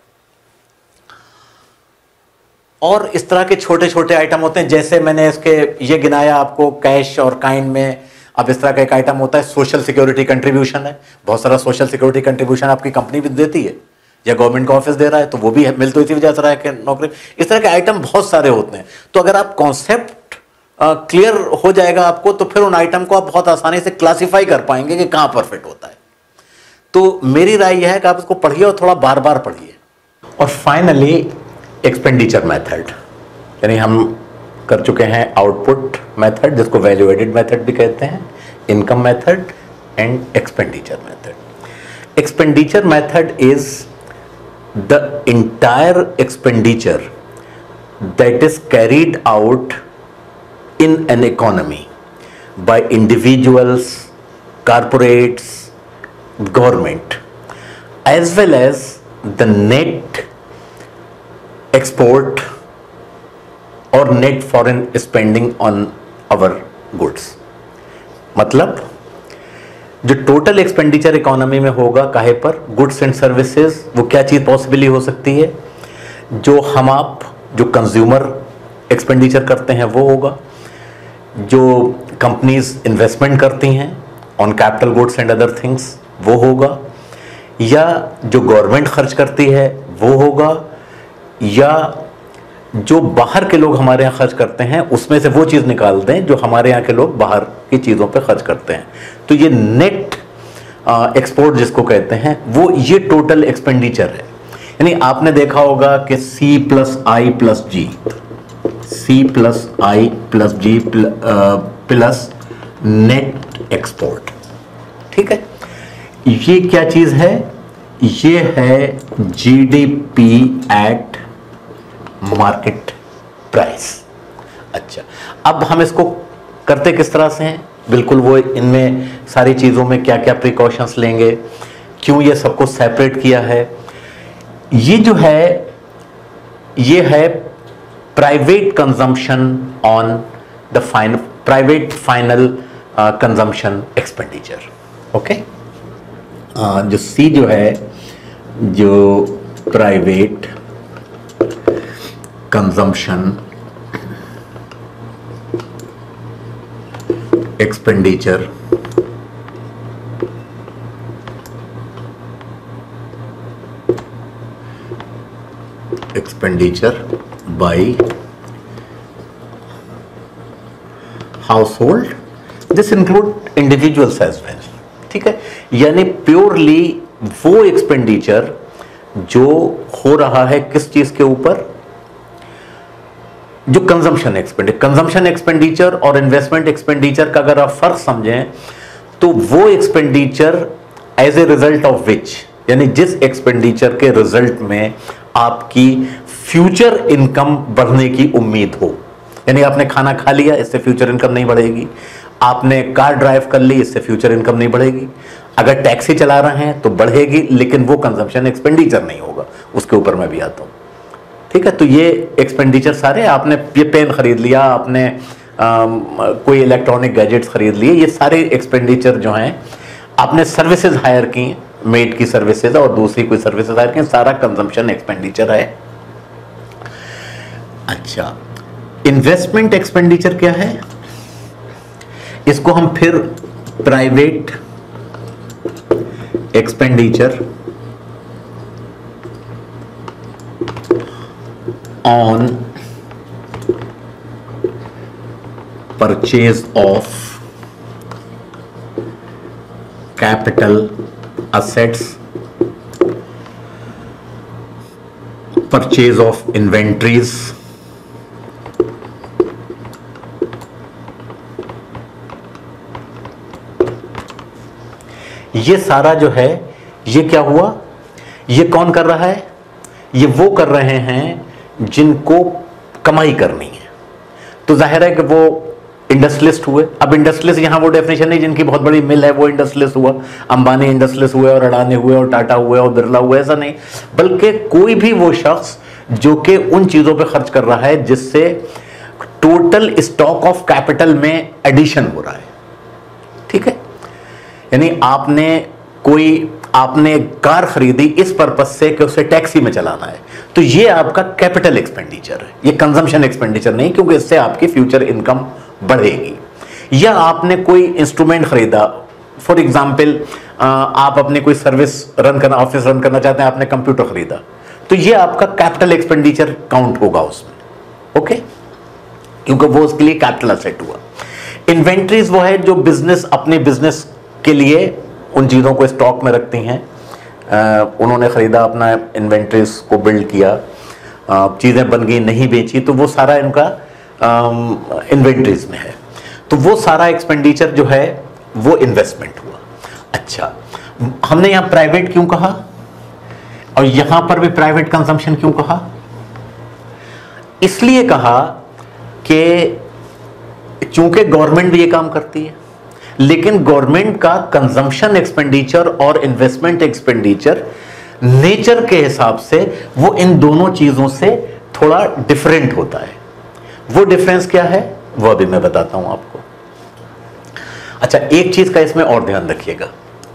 और इस तरह के छोटे छोटे आइटम होते हैं, जैसे मैंने इसके ये गिनाया आपको कैश और काइंड में। अब इस तरह का एक आइटम होता है सोशल सिक्योरिटी कंट्रीब्यूशन है। बहुत सारा सोशल सिक्योरिटी कंट्रीब्यूशन आपकी कंपनी भी देती है या गवर्नमेंट का ऑफिस दे रहा है, तो वो भी मिल तो इसी वजह से रहा है कि नौकरी। इस तरह के आइटम बहुत सारे होते हैं। तो अगर आप कॉन्सेप्ट क्लियर हो जाएगा आपको, तो फिर उन आइटम को आप बहुत आसानी से क्लासीफाई कर पाएंगे कि कहां पर फिट होता है। तो मेरी राय यह है कि आप इसको पढ़िए और थोड़ा बार बार पढ़िए। और फाइनली एक्सपेंडिचर मेथड, यानी हम कर चुके हैं आउटपुट मेथड, जिसको वैल्यू एडेड मेथड भी कहते हैं, income method and expenditure method. Expenditure method is the entire expenditure that is carried out in an economy by individuals, corporates, government, as well as the net export or net foreign spending on our goods। मतलब जो total expenditure economy में होगा काहे पर, goods and services, वो क्या चीज possibly हो सकती है, जो हम आप जो कंज्यूमर एक्सपेंडिचर करते हैं वो होगा, जो कंपनीज इन्वेस्टमेंट करती हैं on capital goods and other things वो होगा, या जो गवर्नमेंट खर्च करती है वो होगा, या जो बाहर के लोग हमारे यहाँ खर्च करते हैं उसमें से वो चीज़ निकाल दें जो हमारे यहाँ के लोग बाहर की चीज़ों पे खर्च करते हैं। तो ये नेट एक्सपोर्ट जिसको कहते हैं, वो ये टोटल एक्सपेंडिचर है। यानी आपने देखा होगा कि C plus I plus G, C plus I plus G plus net export, ठीक है। ये क्या चीज है? ये है GDP एट मार्केट प्राइस। अच्छा, अब हम इसको करते किस तरह से हैं? बिल्कुल वो इनमें सारी चीज़ों में क्या क्या प्रिकॉशंस लेंगे, क्यों ये सबको सेपरेट किया है। ये जो है ये है private consumption on the private final consumption expenditure. Okay, जो C जो है, जो private consumption expenditure, by household, this include individuals as well, ठीक है। यानी प्योरली वो एक्सपेंडिचर जो हो रहा है किस चीज के ऊपर, जो कंजम्पशन एक्सपेंडिचर और इन्वेस्टमेंट एक्सपेंडिचर का अगर आप फर्क समझें, तो वो expenditure as a result of which, यानी जिस एक्सपेंडिचर के रिजल्ट में आपकी फ्यूचर इनकम बढ़ने की उम्मीद हो। यानी आपने खाना खा लिया, इससे फ्यूचर इनकम नहीं बढ़ेगी। आपने कार ड्राइव कर ली, इससे फ्यूचर इनकम नहीं बढ़ेगी। अगर टैक्सी चला रहे हैं तो बढ़ेगी, लेकिन वो कंजम्पशन एक्सपेंडिचर नहीं होगा। उसके ऊपर मैं भी आता हूं, ठीक है। तो ये एक्सपेंडिचर सारे, आपने ये पेन खरीद लिया, आपने कोई इलेक्ट्रॉनिक गैजेट्स खरीद लिए, ये सारे एक्सपेंडिचर जो हैं, आपने सर्विसेज हायर की, मेड की सर्विसेज और दूसरी कोई सर्विसेज हायर की, सारा कंजम्पशन एक्सपेंडिचर है। अच्छा, इन्वेस्टमेंट एक्सपेंडिचर क्या है? इसको हम फिर private expenditure on purchase of capital assets, purchase of inventories, ये सारा जो है ये क्या हुआ, ये कौन कर रहा है, ये वो कर रहे हैं जिनको कमाई करनी है। तो जाहिर है कि वो इंडस्ट्रियलिस्ट हुए। अब इंडस्ट्रियलिस्ट यहां वो डेफिनेशन नहीं जिनकी बहुत बड़ी मिल है वो इंडस्ट्रियलिस्ट हुआ, अंबानी इंडस्ट्रियलिस्ट हुए और अडानी हुए और टाटा हुए और बिरला हुए, ऐसा नहीं, बल्कि कोई भी वो शख्स जो कि उन चीजों पे खर्च कर रहा है जिससे टोटल स्टॉक ऑफ कैपिटल में एडिशन हो रहा है। ठीक है, यानी आपने कार खरीदी इस पर्पज से कि उसे टैक्सी में चलाना है, तो ये आपका कैपिटल एक्सपेंडिचर है, ये कंजम्पशन एक्सपेंडिचर नहीं, क्योंकि इससे आपकी फ्यूचर इनकम बढ़ेगी। या आपने कोई इंस्ट्रूमेंट खरीदा, फॉर एग्जांपल आप अपनी कोई सर्विस रन करना, ऑफिस रन करना चाहते हैं, आपने कंप्यूटर खरीदा, तो ये आपका कैपिटल एक्सपेंडिचर काउंट होगा उसमें। ओके, क्योंकि वो उसके लिए कैपिटल असेट हुआ। इन्वेंट्रीज वो है जो बिजनेस अपने बिजनेस के लिए उन चीज़ों को स्टॉक में रखती हैं, उन्होंने ख़रीदा, अपना इन्वेंट्रीज को बिल्ड किया, चीज़ें बन गई, नहीं बेची, तो वो सारा इनका इन्वेंट्रीज में है। तो वो सारा एक्सपेंडिचर जो है वो इन्वेस्टमेंट हुआ। अच्छा, हमने यहाँ प्राइवेट क्यों कहा और यहां पर भी प्राइवेट कंजम्पशन क्यों कहा? इसलिए कहा कि चूंकि गवर्नमेंट भी ये काम करती है, लेकिन गवर्नमेंट का कंजम्पशन एक्सपेंडिचर और इन्वेस्टमेंट एक्सपेंडिचर नेचर के हिसाब से वो इन दोनों चीजों से थोड़ा डिफरेंट होता है। वो डिफरेंस क्या है वो अभी मैं बताता हूं आपको। अच्छा, एक चीज का इसमें और ध्यान रखिएगा,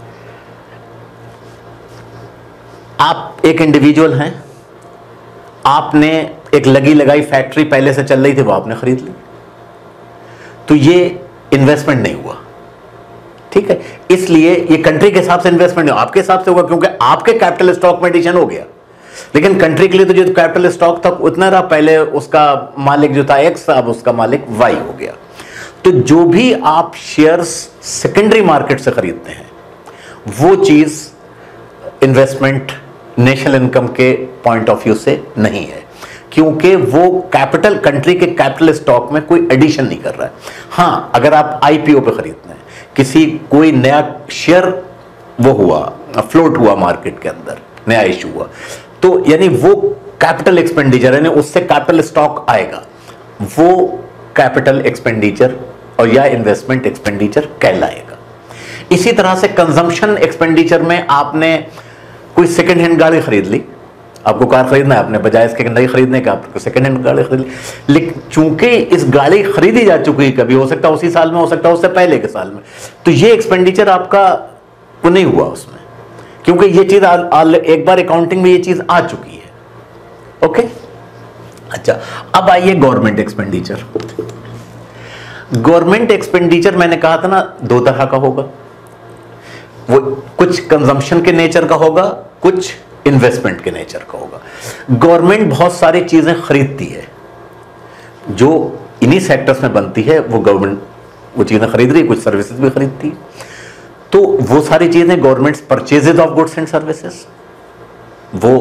आप एक इंडिविजुअल हैं, आपने एक लगी लगाई फैक्ट्री पहले से चल रही थी, वो आपने खरीद ली, तो ये इन्वेस्टमेंट नहीं हुआ। ठीक है, इसलिए ये कंट्री के हिसाब से इन्वेस्टमेंट नहीं, आपके हिसाब से होगा क्योंकि आपके कैपिटल स्टॉक में एडिशन हो गया। लेकिन कंट्री के लिए तो जो कैपिटल स्टॉक था उतना रहा, पहले उसका मालिक जो था एक्स, अब उसका मालिक वाई हो गया। तो जो भी आप शेयर्स सेकेंडरी मार्केट से खरीदते हैं वो चीज इन्वेस्टमेंट नेशनल इनकम के पॉइंट ऑफ व्यू से नहीं है, क्योंकि वो कैपिटल कंट्री के कैपिटल स्टॉक में कोई एडिशन नहीं कर रहा है। हाँ, अगर आप आईपीओ पे खरीदते हैं, किसी कोई नया शेयर वो हुआ, फ्लोट हुआ मार्केट के अंदर, नया इशू हुआ, तो यानी वो कैपिटल एक्सपेंडिचर, यानी उससे कैपिटल स्टॉक आएगा, वो कैपिटल एक्सपेंडिचर और या इन्वेस्टमेंट एक्सपेंडिचर कहलाएगा। इसी तरह से कंजम्पशन एक्सपेंडिचर में आपने कोई सेकेंड हैंड गाड़ी खरीद ली, आपको कार खरीदना है, आपने बजाय इसके नई खरीदने का आपको सेकेंड हैंड गाड़ी खरीद ली, लेकिन चूंकि इस गाड़ी खरीदी जा चुकी है, कभी हो सकता है उसी साल में, हो सकता है उससे पहले के साल में, तो ये एक्सपेंडिचर आपका वो नहीं हुआ उसमें, क्योंकि ये चीज एक बार अकाउंटिंग में ये चीज आ चुकी है। ओके, अच्छा, अब आइए गवर्नमेंट एक्सपेंडिचर। गवर्नमेंट एक्सपेंडिचर मैंने कहा था ना दो तरह का होगा, वो कुछ कंजम्पशन के नेचर का होगा, कुछ इन्वेस्टमेंट के नेचर का होगा। गवर्नमेंट बहुत सारी चीजें खरीदती है जो इन्हीं सेक्टर्स में बनती है, वो गवर्नमेंट वो चीजें खरीद रही है, कुछ सर्विसेज भी खरीदती है, तो वो सारी चीजें government purchases of goods and services, वो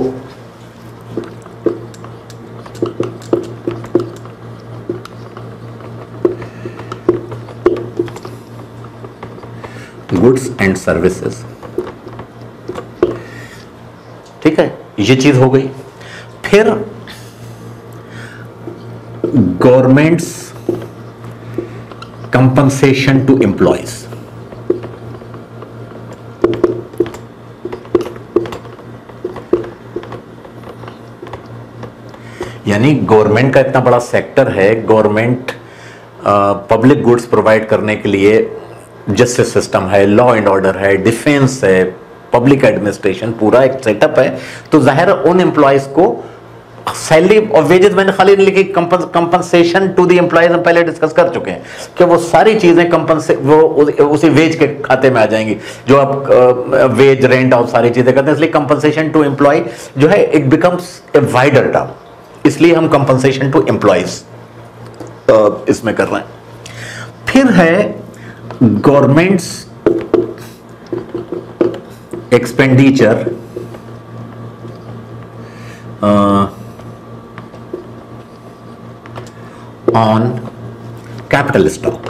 गुड्स एंड सर्विसेज, ठीक है, ये चीज हो गई। फिर गवर्नमेंट्स कंपनसेशन टू एम्प्लॉयज, यानी गवर्नमेंट का इतना बड़ा सेक्टर है, गवर्नमेंट पब्लिक गुड्स प्रोवाइड करने के लिए जस्टिस सिस्टम है, लॉ एंड ऑर्डर है, डिफेंस है, पब्लिक एडमिनिस्ट्रेशन, पूरा एक सेटअप है, तो जाहिर है उन एम्प्लॉयज को सैलरी और वेजेस मैंने खाली नहीं लिखी, कंपनसेशन टू द एम्प्लॉयज हम पहले डिस्कस कर चुके हैं कि वो सारी चीजें वो उसी वेज के खाते में आ जाएंगी, जो आप वेज रेंट और सारी चीजें करते हैं, इसलिए कंपनसेशन टू एम्प्लॉय जो है it becomes a wider term, इसलिए हम कंपनसेशन टू एम्प्लॉयज इसमें कर रहे हैं। फिर है government's expenditure on capital stock.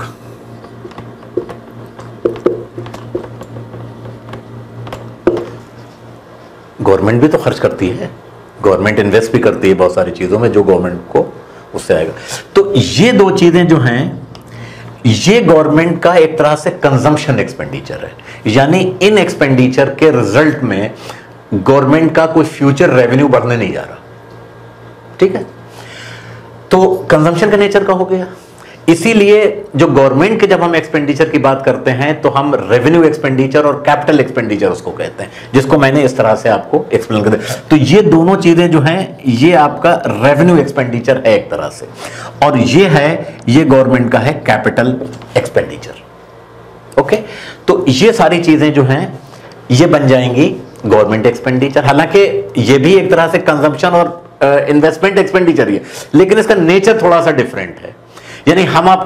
Government भी तो खर्च करती है, गवर्नमेंट इन्वेस्ट भी करती है बहुत सारी चीजों में जो गवर्नमेंट को उससे आएगा। तो ये दो चीजें जो हैं, ये गवर्नमेंट का एक तरह से कंजम्पशन एक्सपेंडिचर है, यानी इन एक्सपेंडिचर के रिजल्ट में गवर्नमेंट का कोई फ्यूचर रेवेन्यू बढ़ने नहीं जा रहा। ठीक है, तो कंजम्पशन का नेचर का हो गया। इसीलिए जो गवर्नमेंट के जब हम एक्सपेंडिचर की बात करते हैं तो हम रेवेन्यू एक्सपेंडिचर और कैपिटल एक्सपेंडिचर उसको कहते हैं, जिसको मैंने इस तरह से आपको एक्सप्लेन कर दिया। तो ये दोनों चीजें जो हैं, ये आपका रेवेन्यू एक्सपेंडिचर है एक तरह से, और ये है, ये गवर्नमेंट का है कैपिटल एक्सपेंडिचर। ओके, तो ये सारी चीजें जो हैं ये बन जाएंगी गवर्नमेंट एक्सपेंडिचर। हालांकि ये भी एक तरह से कंजम्पशन और इन्वेस्टमेंट एक्सपेंडिचर ही है, लेकिन इसका नेचर थोड़ा सा डिफरेंट है। यानी हम आप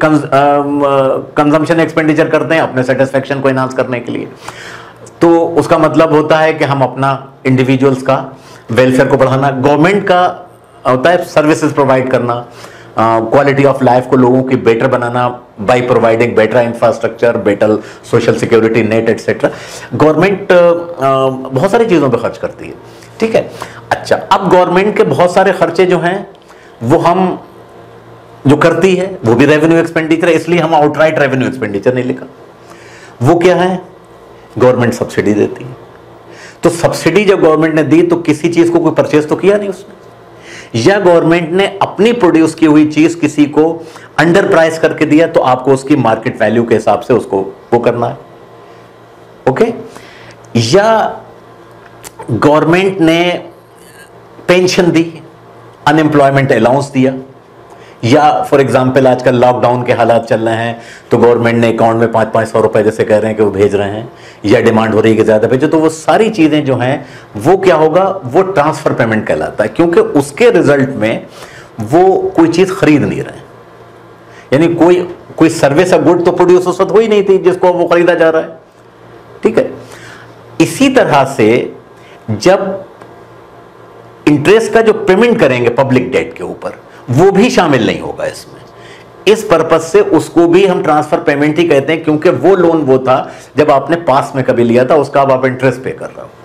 कंजम्पशन एक्सपेंडिचर करते हैं अपने सेटिस्फेक्शन को एनहांस करने के लिए, तो उसका मतलब होता है कि हम अपना इंडिविजुअल्स का वेलफेयर को बढ़ाना। गवर्नमेंट का होता है सर्विसेज प्रोवाइड करना, क्वालिटी ऑफ लाइफ को लोगों की बेटर बनाना by providing better infrastructure, better social security net etcetera. Government बहुत सारी चीजों पे खर्च करती है। ठीक है, अच्छा, अब गवर्नमेंट के बहुत सारे खर्चे जो हैं वो हम जो करती है वो भी रेवेन्यू एक्सपेंडिचर है, इसलिए हम आउटराइट रेवेन्यू एक्सपेंडिचर नहीं लिखा। वो क्या है, गवर्नमेंट सब्सिडी देती है। तो सब्सिडी जब गवर्नमेंट ने दी तो किसी चीज को कोई परचेज तो किया नहीं उसने, या गवर्नमेंट ने अपनी प्रोड्यूस की हुई चीज किसी को अंडर प्राइस करके दिया, तो आपको उसकी मार्केट वैल्यू के हिसाब से उसको वो करना है। ओके, या गवर्नमेंट ने पेंशन दी, अनएम्प्लॉयमेंट अलाउंस दिया, या फॉर एग्जाम्पल आजकल लॉकडाउन के हालात चल रहे हैं तो गवर्नमेंट ने अकाउंट में 500-500 रुपए जैसे कह रहे हैं कि वो भेज रहे हैं, या डिमांड हो रही है कि ज्यादा भेजो, तो वो सारी चीजें जो हैं वो क्या होगा, वो ट्रांसफर पेमेंट कहलाता है, क्योंकि उसके रिजल्ट में वो कोई चीज खरीद नहीं रहे हैं। यानी कोई सर्विस या गुड तो प्रोड्यूस उस वक्त हो ही नहीं थी जिसको वो खरीदा जा रहा है। ठीक है, इसी तरह से जब इंटरेस्ट का जो पेमेंट करेंगे पब्लिक डेट के ऊपर, वो भी शामिल नहीं होगा इसमें। इस पर्पज से उसको भी हम ट्रांसफर पेमेंट ही कहते हैं, क्योंकि वो लोन वो था जब आपने पास में कभी लिया था, उसका अब आप इंटरेस्ट पे कर रहे हो।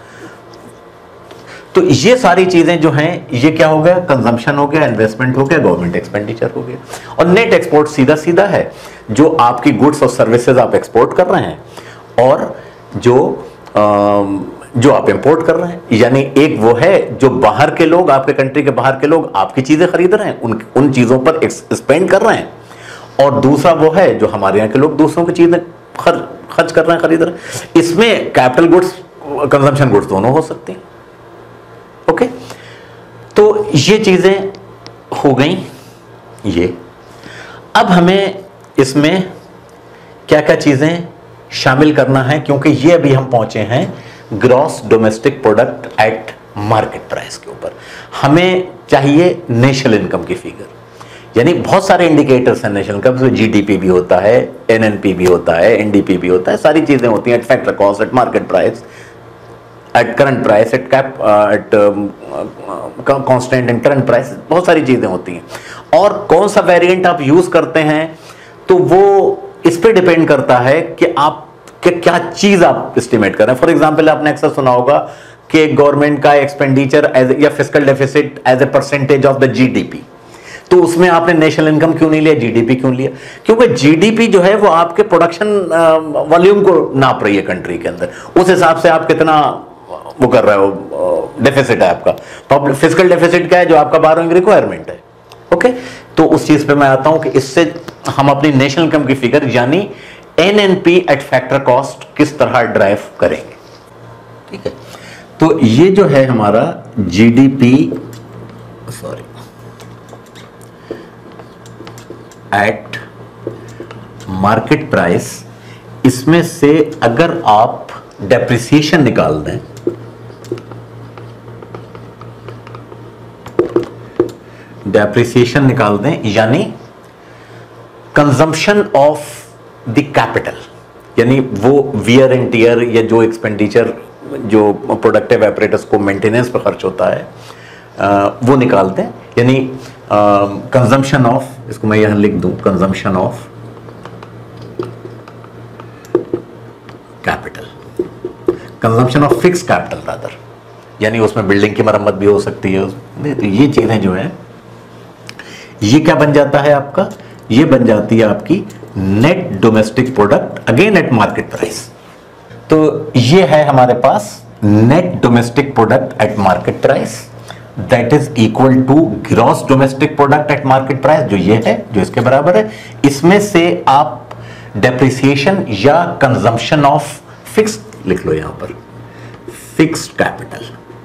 तो ये सारी चीजें जो हैं, ये क्या हो गया, कंजम्पशन हो गया, इन्वेस्टमेंट हो गया, गवर्नमेंट एक्सपेंडिचर हो गया। और नेट एक्सपोर्ट सीधा सीधा है, जो आपकी गुड्स और सर्विसेज आप एक्सपोर्ट कर रहे हैं और जो आप इंपोर्ट कर रहे हैं। यानी एक वो है जो बाहर के लोग, आपके कंट्री के बाहर के लोग आपकी चीजें खरीद रहे हैं, उन चीजों पर स्पेंड कर रहे हैं, और दूसरा वो है जो हमारे यहाँ के लोग दूसरों की चीजें खर्च कर रहे हैं, खरीद रहे हैं। इसमें कैपिटल गुड्स, कंजम्पशन गुड्स दोनों हो सकते हैं। ओके, तो ये चीजें हो गई। ये अब हमें इसमें क्या क्या चीजें शामिल करना है, क्योंकि ये अभी हम पहुंचे हैं gross domestic product at market price के ऊपर। हमें चाहिए नेशनल इनकम की फिगर, यानी बहुत सारे इंडिकेटर्स हैं नेशनल इनकम से। जीडीपी भी होता है, एनएनपी भी होता है, एनडीपी भी होता है, सारी चीजें होती हैं। At factor cost, at market price, at current price, at cap, at constant and current price, बहुत सारी चीजें होती हैं। और कौन सा वेरिएंट आप यूज करते हैं तो वो इस पे डिपेंड करता है कि आप क्या चीज आप एस्टिमेट कर रहे हैं। फॉर एग्जांपल, आपने अक्सर सुना होगा कि गवर्नमेंट का एक्सपेंडिचर या fiscal deficit as a percentage of the GDP, तो उसमें आपने नेशनल इनकम क्यों नहीं लिया, जीडीपी क्यों लिया? क्योंकि जीडीपी जो है वो आपके प्रोडक्शन वॉल्यूम को नाप रही है कंट्री के अंदर, उस हिसाब से आप कितना वो कर रहे हो, डेफिसिट है आपका। फिस्कल डेफिसिट क्या है, जो आपका बोरोइंग रिक्वायरमेंट है। ओके, तो उस चीज पे मैं आता हूं कि इससे हम अपनी नेशनल इनकम की फिगर यानी एनएनपी एट फैक्टर कॉस्ट किस तरह ड्राइव करेंगे। ठीक है, तो ये जो है हमारा GDP, sorry, at market price, इसमें से अगर आप डेप्रिसिएशन निकाल दें, डेप्रिसिएशन निकाल दें, यानी कंजम्पशन ऑफ द कैपिटल, यानी वो वियर एंड टियर या जो एक्सपेंडिचर जो प्रोडक्टिव एपरेटस को मेंटेनेंस पर खर्च होता है वो निकालते हैं। यानी कंजम्पशन ऑफ, इसको मैं यहां लिख दूं, consumption of capital, consumption of fixed capital rather, यानी उसमें बिल्डिंग की मरम्मत भी हो सकती है उसमें। तो ये चीजें जो है ये क्या बन जाता है आपका, ये बन जाती है आपकी net domestic product again at market price. तो ये है हमारे पास net domestic product at market price, that is equal to gross domestic product at market price, जो ये है, जो इसके बराबर है। इसमें से आप डेप्रिसिएशन या कंजम्पशन ऑफ फिक्स लिख लो यहां पर, फिक्स्ड कैपिटल।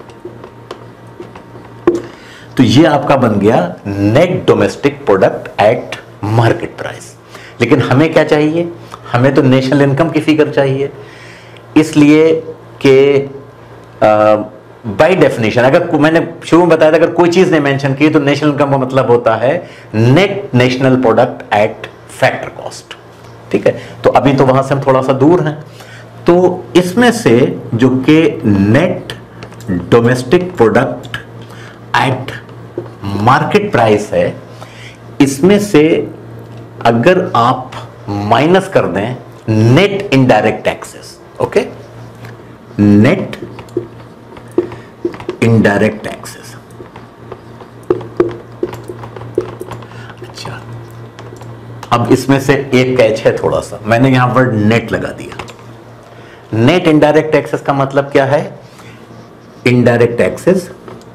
तो ये आपका बन गया net domestic product at market price. लेकिन हमें क्या चाहिए, हमें तो नेशनल इनकम की फिगर चाहिए, इसलिए कि बाय डेफिनेशन, अगर मैंने शुरू में बताया था, अगर कोई चीज नहीं मेंशन की तो नेशनल इनकम का मतलब होता है net national product at factor cost. ठीक है, तो अभी तो वहां से हम थोड़ा सा दूर हैं। तो इसमें से जो कि net domestic product at market price है, इसमें से अगर आप माइनस कर दें net indirect taxes, okay, net indirect taxes. अच्छा, अब इसमें से एक कैच है थोड़ा सा, मैंने यहां वर्ड नेट लगा दिया। नेट इनडायरेक्ट टैक्सेस का मतलब क्या है, इनडायरेक्ट टैक्सेस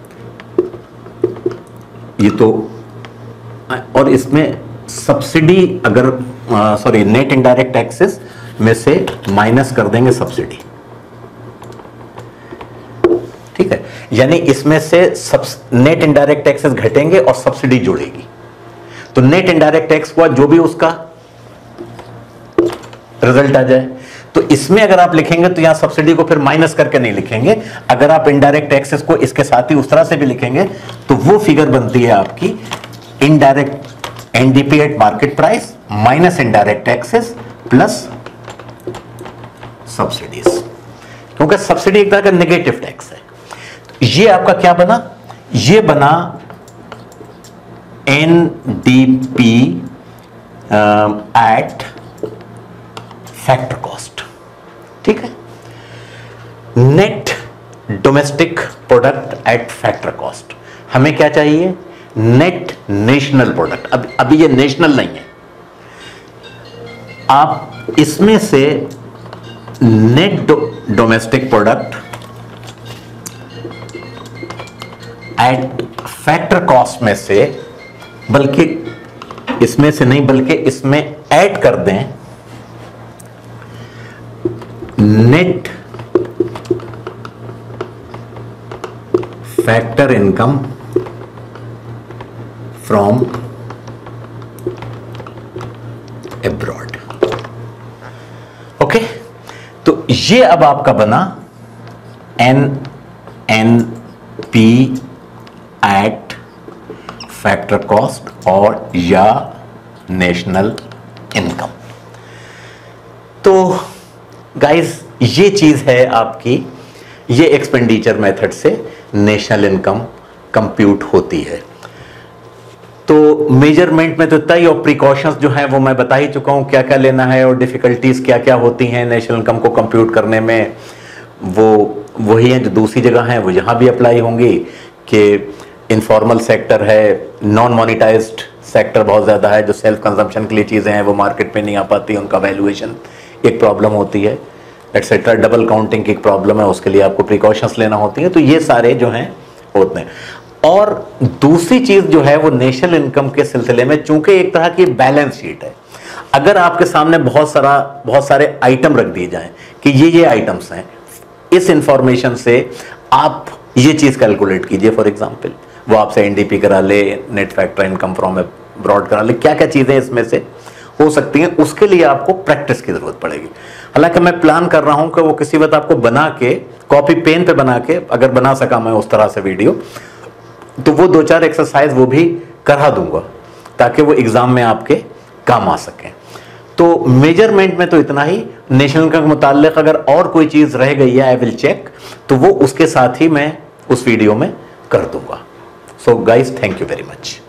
ये तो, और इसमें सब्सिडी अगर सॉरी नेट इनडायरेक्ट टैक्सेस में से माइनस कर देंगे सब्सिडी। ठीक है, यानी इसमें से नेट इनडायरेक्ट टैक्सेस घटेंगे और सब्सिडी जुड़ेगी। तो नेट इनडायरेक्ट टैक्स हुआ जो भी उसका रिजल्ट आ जाए। तो इसमें अगर आप लिखेंगे तो यहां सब्सिडी को फिर माइनस करके नहीं लिखेंगे, अगर आप इनडायरेक्ट टैक्सेस को इसके साथ ही उस तरह से भी लिखेंगे तो वो फिगर बनती है आपकी indirect NDP at market price minus indirect taxes plus subsidies, क्योंकि सब्सिडी एक तरह का नेगेटिव टैक्स है। ये आपका क्या बना, ये बना एनडीपी एट फैक्टर कॉस्ट। ठीक है, net domestic product at factor cost. हमें क्या चाहिए, नेट नेशनल प्रोडक्ट। अब अभी ये नेशनल नहीं है, आप इसमें से net domestic product at factor cost में से, बल्कि इसमें से नहीं बल्कि इसमें ऐड कर दें net factor income from abroad. Okay, तो ये अब आपका बना NNP एट फैक्टर कॉस्ट और या नेशनल इनकम। तो गाइस ये चीज है आपकी, ये एक्सपेंडिचर मेथड से नेशनल इनकम कंप्यूट होती है। तो मेजरमेंट में तो तय और प्रिकॉशंस जो है वो मैं बता ही चुका हूं, क्या क्या लेना है और डिफिकल्टीज क्या क्या होती हैं नेशनल इनकम को कंप्यूट करने में, वो वही हैं जो दूसरी जगह हैं वो यहां भी अप्लाई होंगी। कि इनफॉर्मल सेक्टर है, नॉन मोनेटाइज्ड सेक्टर बहुत ज़्यादा है, जो सेल्फ कंजम्पशन के लिए चीज़ें हैं वो मार्केट पे नहीं आ पाती, उनका वैल्यूएशन एक प्रॉब्लम होती है, एटसेट्रा। डबल काउंटिंग की एक प्रॉब्लम है, उसके लिए आपको प्रिकॉशंस लेना होती है। तो ये सारे जो हैं होते हैं। और दूसरी चीज़ जो है वो नेशनल इनकम के सिलसिले में, चूंकि एक तरह की बैलेंस शीट है, अगर आपके सामने बहुत सारे आइटम रख दिए जाएं कि ये आइटम्स हैं, इस इंफॉर्मेशन से आप ये चीज़ कैलकुलेट कीजिए। फॉर एग्जाम्पल वो आपसे एनडीपी करा ले, net factor income from abroad करा ले, क्या क्या चीज़ें इसमें से हो सकती हैं, उसके लिए आपको प्रैक्टिस की ज़रूरत पड़ेगी। हालांकि मैं प्लान कर रहा हूं कि वो किसी वक्त आपको बना के, कॉपी पेन पे बना के, अगर बना सका मैं उस तरह से वीडियो, तो वो 2-4 एक्सरसाइज वो भी करा दूंगा ताकि वो एग्ज़ाम में आपके काम आ सकें। तो मेजरमेंट में तो इतना ही। नेशनल के मुताल्लिक अगर और कोई चीज रह गई है आई विल चेक, तो वो उसके साथ ही मैं उस वीडियो में कर दूंगा। So guys, thank you very much.